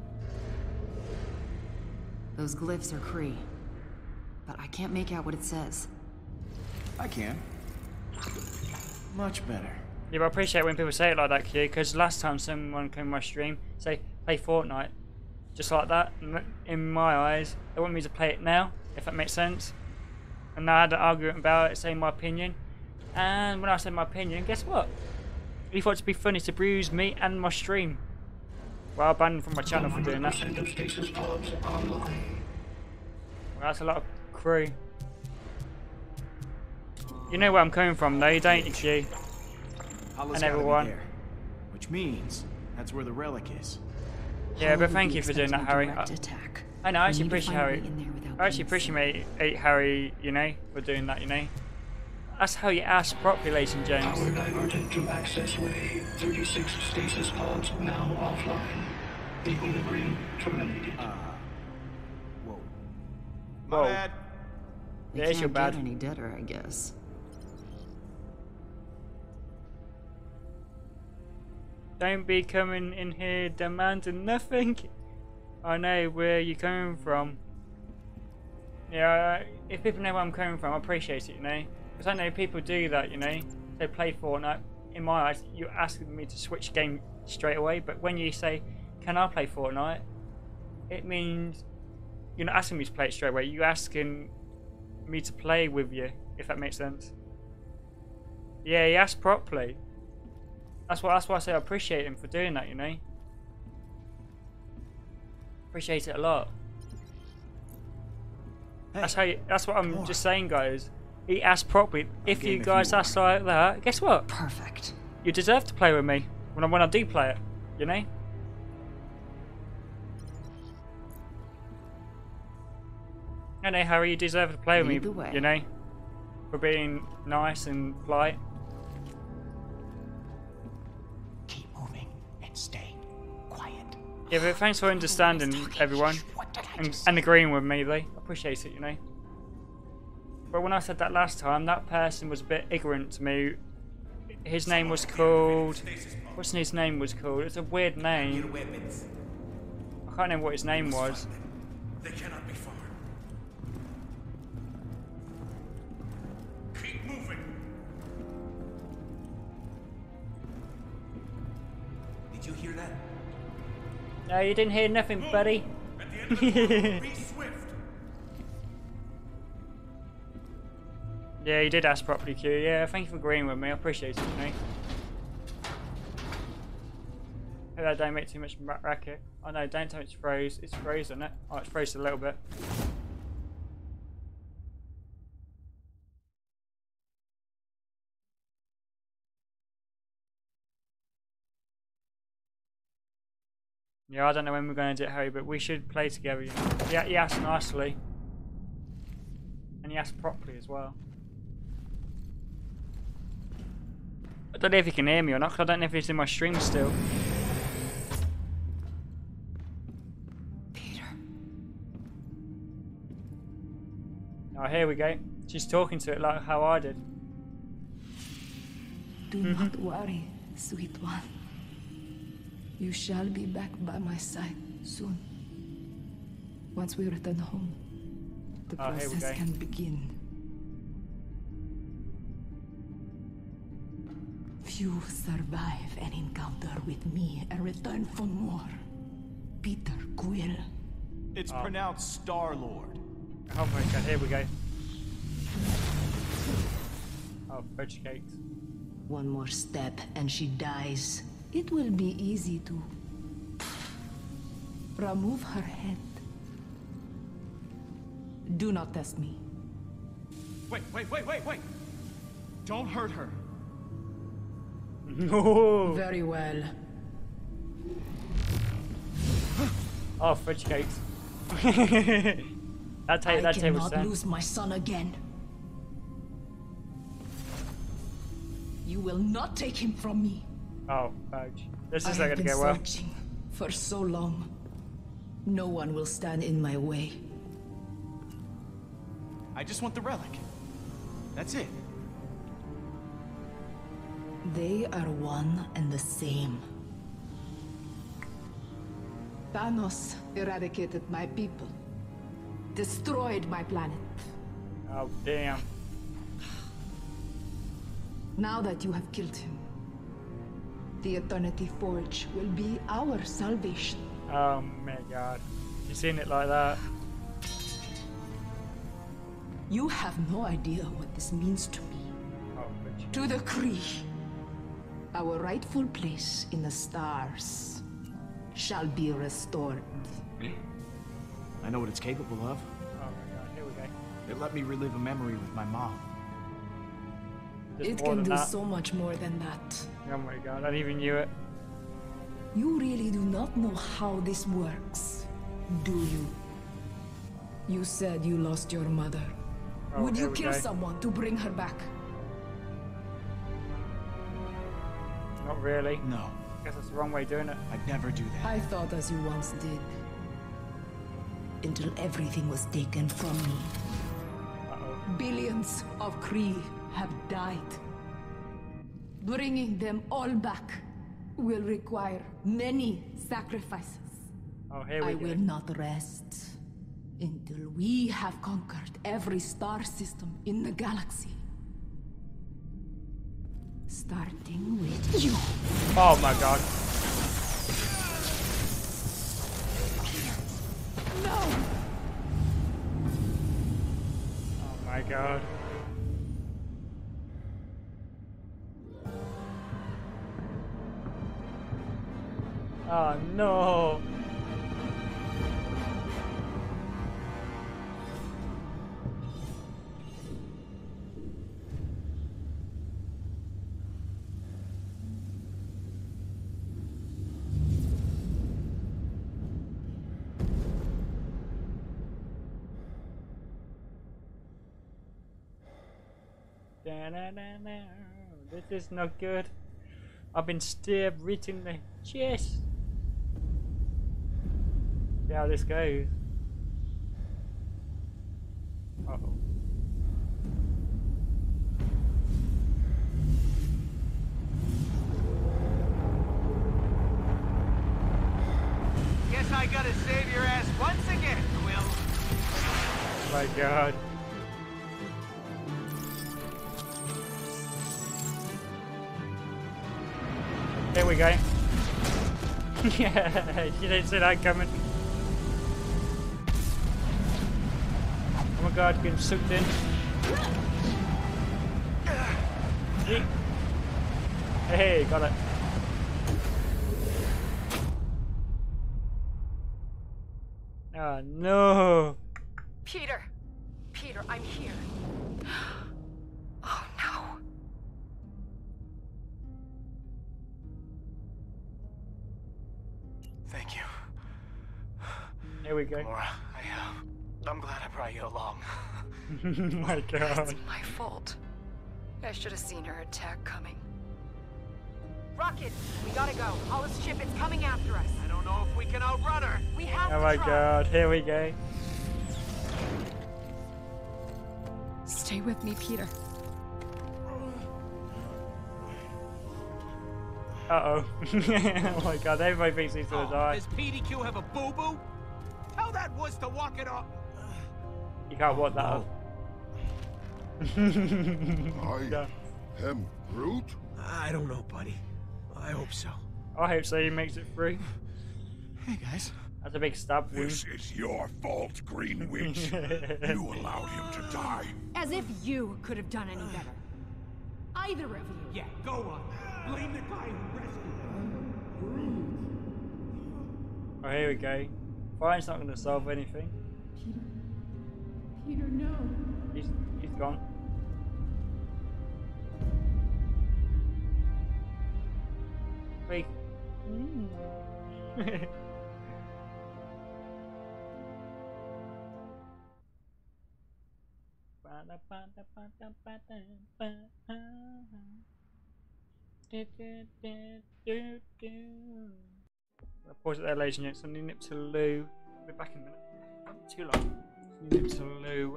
Those glyphs are Kree. But I can't make out what it says. I can. Much better. Yeah, but I appreciate when people say it like that, Q, because last time someone came to my stream, say, play Fortnite, just like that, in my eyes, they want me to play it now, if that makes sense. And I had an argument about it, saying my opinion. And when I said my opinion, guess what? He thought it'd be funny to bruise me and my stream. Well, I banned him from my channel for doing that. Well, that's a lot of crew. You know where I'm coming from, though, don't you, Q? And everyone. There, which means that's where the relic is. Yeah, but thank you for doing that, Harry. I know, I actually appreciate Harry. I actually appreciate Harry, you know, for doing that, you know. That's how you ask properly, ladies and gents. Power diverted to access way. 36 stasis pods now offline. Equilibrium terminated. Whoa. Whoa. Bad. Yeah, it's your bad. Any deader, I guess. Don't be coming in here demanding nothing. I know where you're coming from. Yeah, if people know where I'm coming from, I appreciate it, you know. Because I know people do that, you know. They play Fortnite. In my eyes, you're asking me to switch game straight away. But when you say, can I play Fortnite? It means you're not asking me to play it straight away. You're asking me to play with you, if that makes sense. Yeah, he asked properly. That's why I say I appreciate him for doing that, you know. Appreciate it a lot. Hey, that's what I'm just saying, guys. He asked properly. If you guys ask like that, guess what? Perfect. You deserve to play with me when I do play it, you know. I know, Harry, you deserve to play with me, you know, for being nice and polite. Keep moving and stay quiet. Yeah, but thanks for understanding, everyone, and agreeing with me, I appreciate it, you know. But when I said that last time, that person was a bit ignorant to me. His name was called... What's his name was called? It's a weird name. I can't remember what his name was. They cannot be far. Keep moving. Did you hear that? No, you didn't hear nothing, buddy. At the end of the tunnel, be swift. Yeah, you did ask properly, Q. Yeah, thank you for agreeing with me. I appreciate it, you know. Hope I don't make too much racket. Oh no, don't tell me it's froze. It's frozen, isn't it? Oh, it's frozen a little bit. Yeah, I don't know when we're going to do it, Harry, but we should play together, you know. Yeah, he asked nicely. And he asked properly as well. I don't know if he can hear me or not, because I don't know if he's in my stream still. Peter. Oh, here we go. She's talking to it like how I did. Do not worry, sweet one. You shall be back by my side soon. Once we return home, the process can begin. Few survive an encounter with me and return for more. Peter Quill. It's pronounced Star-Lord. Oh my god, here we go. Oh, fudge cakes. One more step and she dies. It will be easy to remove her head. Do not test me. Wait. Don't hurt her. No. Very well. Oh, fudge cakes. that table I cannot lose my son again. You will not take him from me. Oh, fudge. This is I not have going to been go well. searching for so long. No one will stand in my way. I just want the relic. That's it. They are one and the same. Thanos eradicated my people. Destroyed my planet. Oh, damn. Now that you have killed him, The Eternity Forge will be our salvation. Oh my god. You seen it like that? You have no idea what this means to me. Oh, to the Kree. Our rightful place in the stars shall be restored. I know what it's capable of. Oh my god, here we go. It let me relive a memory with my mom. It can do so much more than that. Oh my god, I even knew it. You really do not know how this works, do you? You said you lost your mother. Oh, would you kill someone to bring her back? Not really. No. I guess that's the wrong way of doing it. I'd never do that. I thought as you once did. Until everything was taken from me. Billions of Kree have died. Bringing them all back will require many sacrifices. Oh, here we I go. will not rest until we have conquered every star system in the galaxy. Starting with you. Oh my god. No! Oh my god. Oh no. This is not good. I've been stabbed right in the chest. See how this goes. Uh-oh. Guess I gotta save your ass once again, Quill. Oh my god. Here we go. Yeah, you didn't see that coming. Oh my god, getting sucked in. Hey, got it. Oh no. Peter! Peter, I'm here. Oh no. Thank you. Here we go. Laura, I'm glad I brought you along. Oh my god. It's my fault. I should have seen her attack coming. Rocket, we gotta go. Hollis' ship is coming after us. I don't know if we can outrun her. We have to Oh my try. god, here we go. Stay with me, Peter. Uh-oh. Oh my god, everybody thinks he's gonna die. Does PDQ have a boo-boo? Tell that wuss to walk it off. You can't walk that up. I am Groot? I don't know, buddy. I hope so. I hope so, he makes it through. Hey, guys. That's a big stab wound. This is your fault, Green Witch. You allowed him to die. As if you could have done any better. Either of you. Yeah, go on. Blame the guy who rescued him. Oh, here we go. Fire's not gonna solve anything. Peter, no. He's gone. Wait. I'll pause it there, ladies and gents. So I need nip to Lou. I'll be back in a minute. Not too long. Nip to Lou.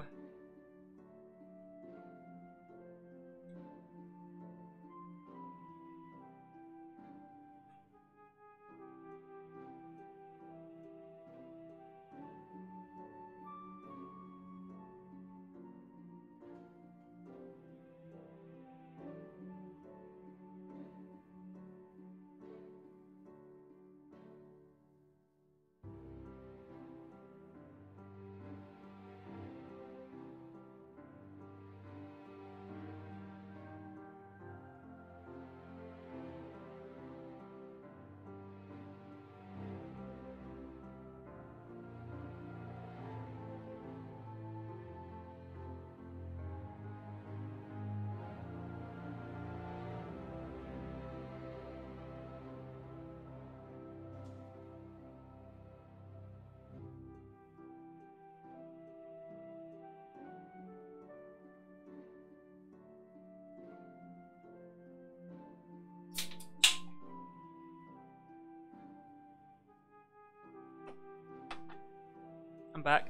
back.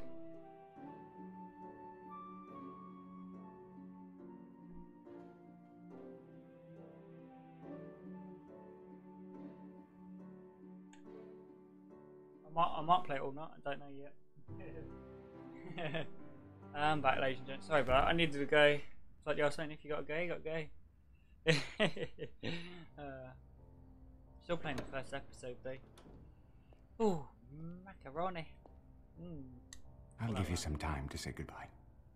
I might play it or not, I don't know yet. I'm back, ladies and gents. Sorry about that. I needed to go. It's like y'all saying, if you got to go, you got to go. Still playing the first episode though. Ooh, macaroni. I'll give you some time to say goodbye.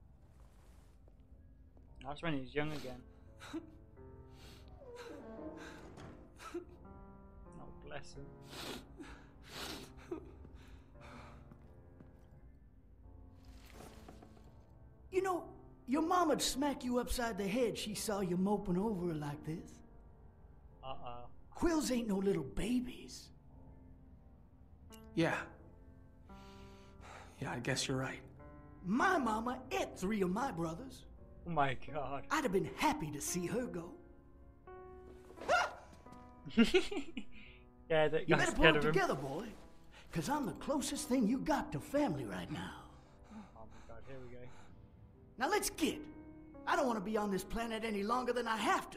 That's when he's young again. Oh, bless him. You know, your moma'd smack you upside the head she saw you moping over her like this. Uh-oh. Quills ain't no little babies. Yeah. Yeah, I guess you're right. My mama ate 3 of my brothers. Oh my god. I'd have been happy to see her go. Yeah, that you better pull it together, boy. Because I'm the closest thing you got to family right now. Oh my god, here we go. Now let's get. I don't want to be on this planet any longer than I have to.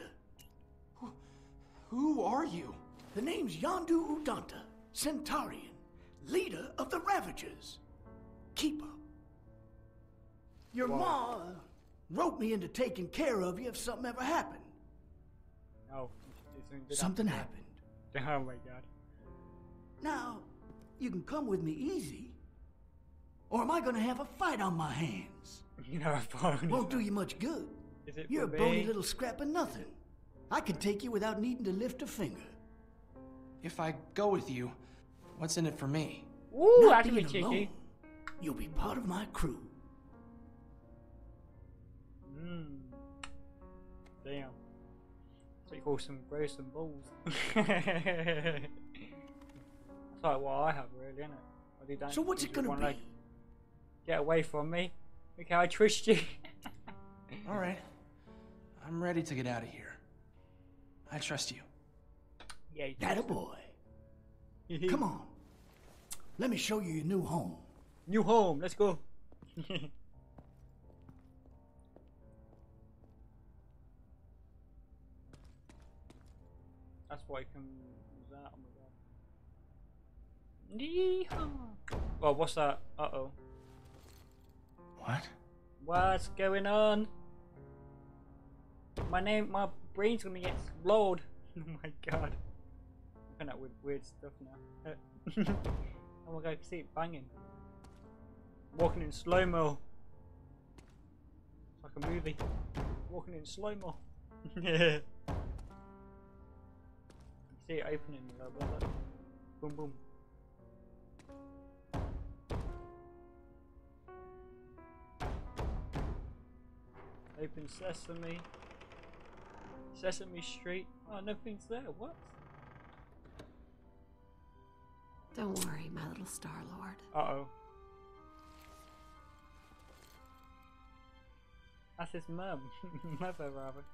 Who are you? The name's Yondu Udonta, Centaurian, leader of the Ravagers. Keeper. Your ma wrote me into taking care of you if something ever happened. Oh, something happened. Oh my god. Now, you can come with me easy, or am I going to have a fight on my hands? You know, won't do you much good. Is it You're a bony little scrap of nothing. I can take you without needing to lift a finger. If I go with you, what's in it for me? Ooh, Not that's being cheeky. alone, you'll be part of my crew. Damn. So you call some gross and balls. That's like what I have, really, isn't it? I do So what's it gonna be? Like, get away from me. Okay, I trust you. All right. I'm ready to get out of here. I trust you. Yeah, that boy. Come on. Let me show you your new home. New home, let's go. That's why I can use that. Oh my god. Yeehaw. Well, what's that? Uh-oh. What? What's going on? My brain's gonna get explode. Oh my god. I'm coming out with weird stuff now. Oh my god, I can see it banging. Walking in slow-mo. It's like a movie. Walking in slow-mo. Yeah. See it opening a little bit. Boom boom. Open sesame. Sesame Street. Oh, nothing's there. What? Don't worry, my little Star-Lord. Uh-oh. That's his mum. Mother, rather.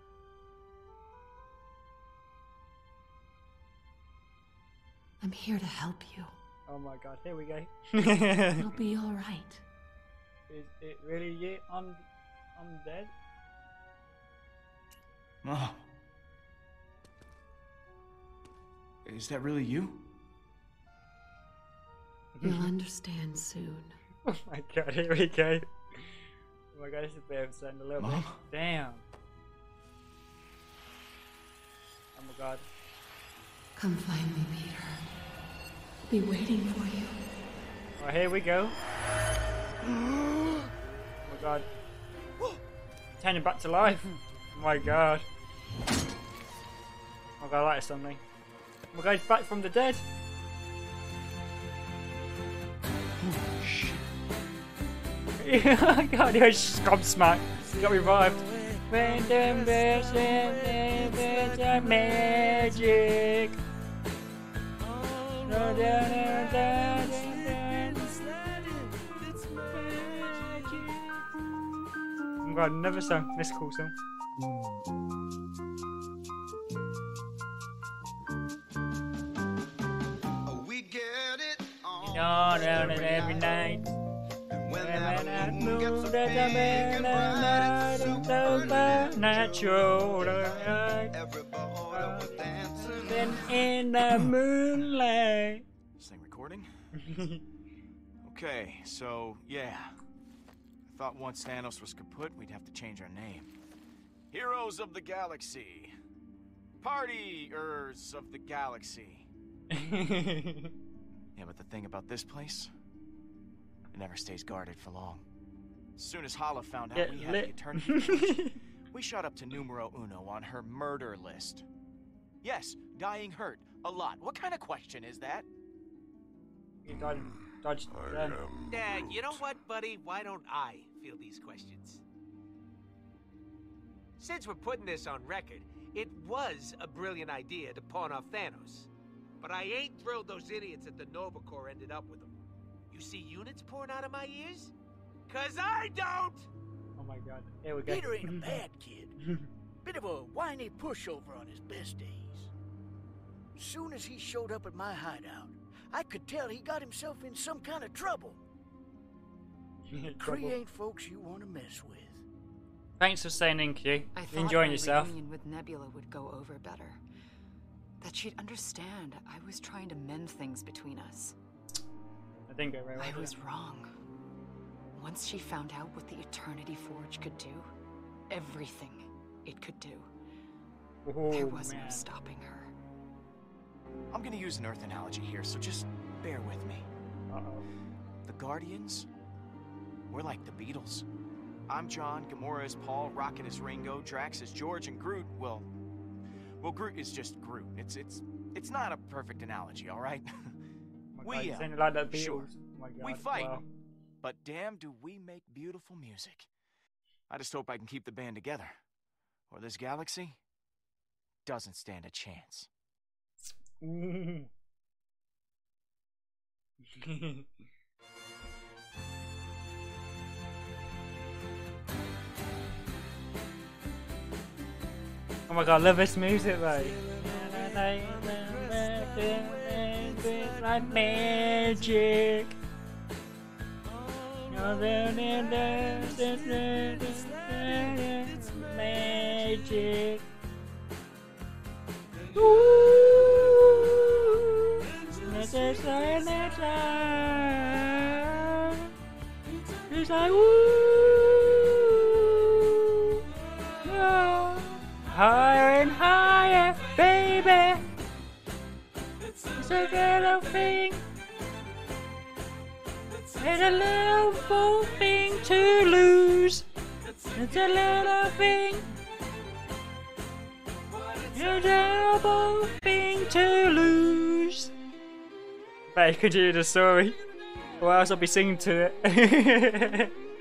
I'm here to help you. Oh my god, here we go. It'll be alright. Is it really you? I'm dead? Mom. Is that really you? You'll understand soon. Oh my god, here we go. Oh my god, this is a bit of send a little Mom? bit. Damn. Oh my god. Come find me, Peter. I'll be waiting for you. Oh, here we go. Oh my god. Turning back to life. Oh my god. Oh my god, that is something. Oh my god, he's back from the dead. Holy shit. Oh god, you're gobsmacked. He got revived. Random version magic. Oh god, never sung this cool song. We get it on every night. Natural in the moonlight. This thing recording? Okay, so yeah. I thought once Thanos was kaput, we'd have to change our name. Heroes of the Galaxy. Partiers of the Galaxy. Yeah, but the thing about this place, it never stays guarded for long. As soon as Hala found out we had the Eternity Forge, we shot up to numero uno on her murder list. Yes, dying hurt. A lot. What kind of question is that? You dodged. Dad, you know what, buddy? Why don't I field these questions? Since we're putting this on record, it was a brilliant idea to pawn off Thanos. But I ain't thrilled those idiots at the Nova Corps ended up with him. You see units pouring out of my ears? 'Cause I don't! Oh my god. Here we go. Peter ain't a bad kid. Bit of a whiny pushover on his best days. Soon as he showed up at my hideout, I could tell he got himself in some kind of trouble. Kree ain't folks you want to mess with. Thanks for staying in, Q. I You thought enjoying my yourself? reunion with Nebula would go over better. That she'd understand I was trying to mend things between us. I didn't go very well. I was wrong. Once she found out what the Eternity Forge could do, everything it could do, there was no stopping her. I'm gonna use an Earth analogy here, so just bear with me. The Guardians, we're like the Beatles. I'm John, Gamora is Paul, Rocket is Ringo, Drax is George, and Groot, well, Groot is just Groot. It's not a perfect analogy, all right? We like the Beatles. Sure, Oh my god. we fight, Wow. but damn do we make beautiful music. I just hope I can keep the band together, or this galaxy doesn't stand a chance. Oh my god, I love this music though. Like magic. Magic. Ooh, it's like ooh, yeah. Higher and higher, baby. It's a little thing. It's a little thing to lose. It's a little thing. It's a terrible thing to lose. Better continue the story, or else I'll be singing to it.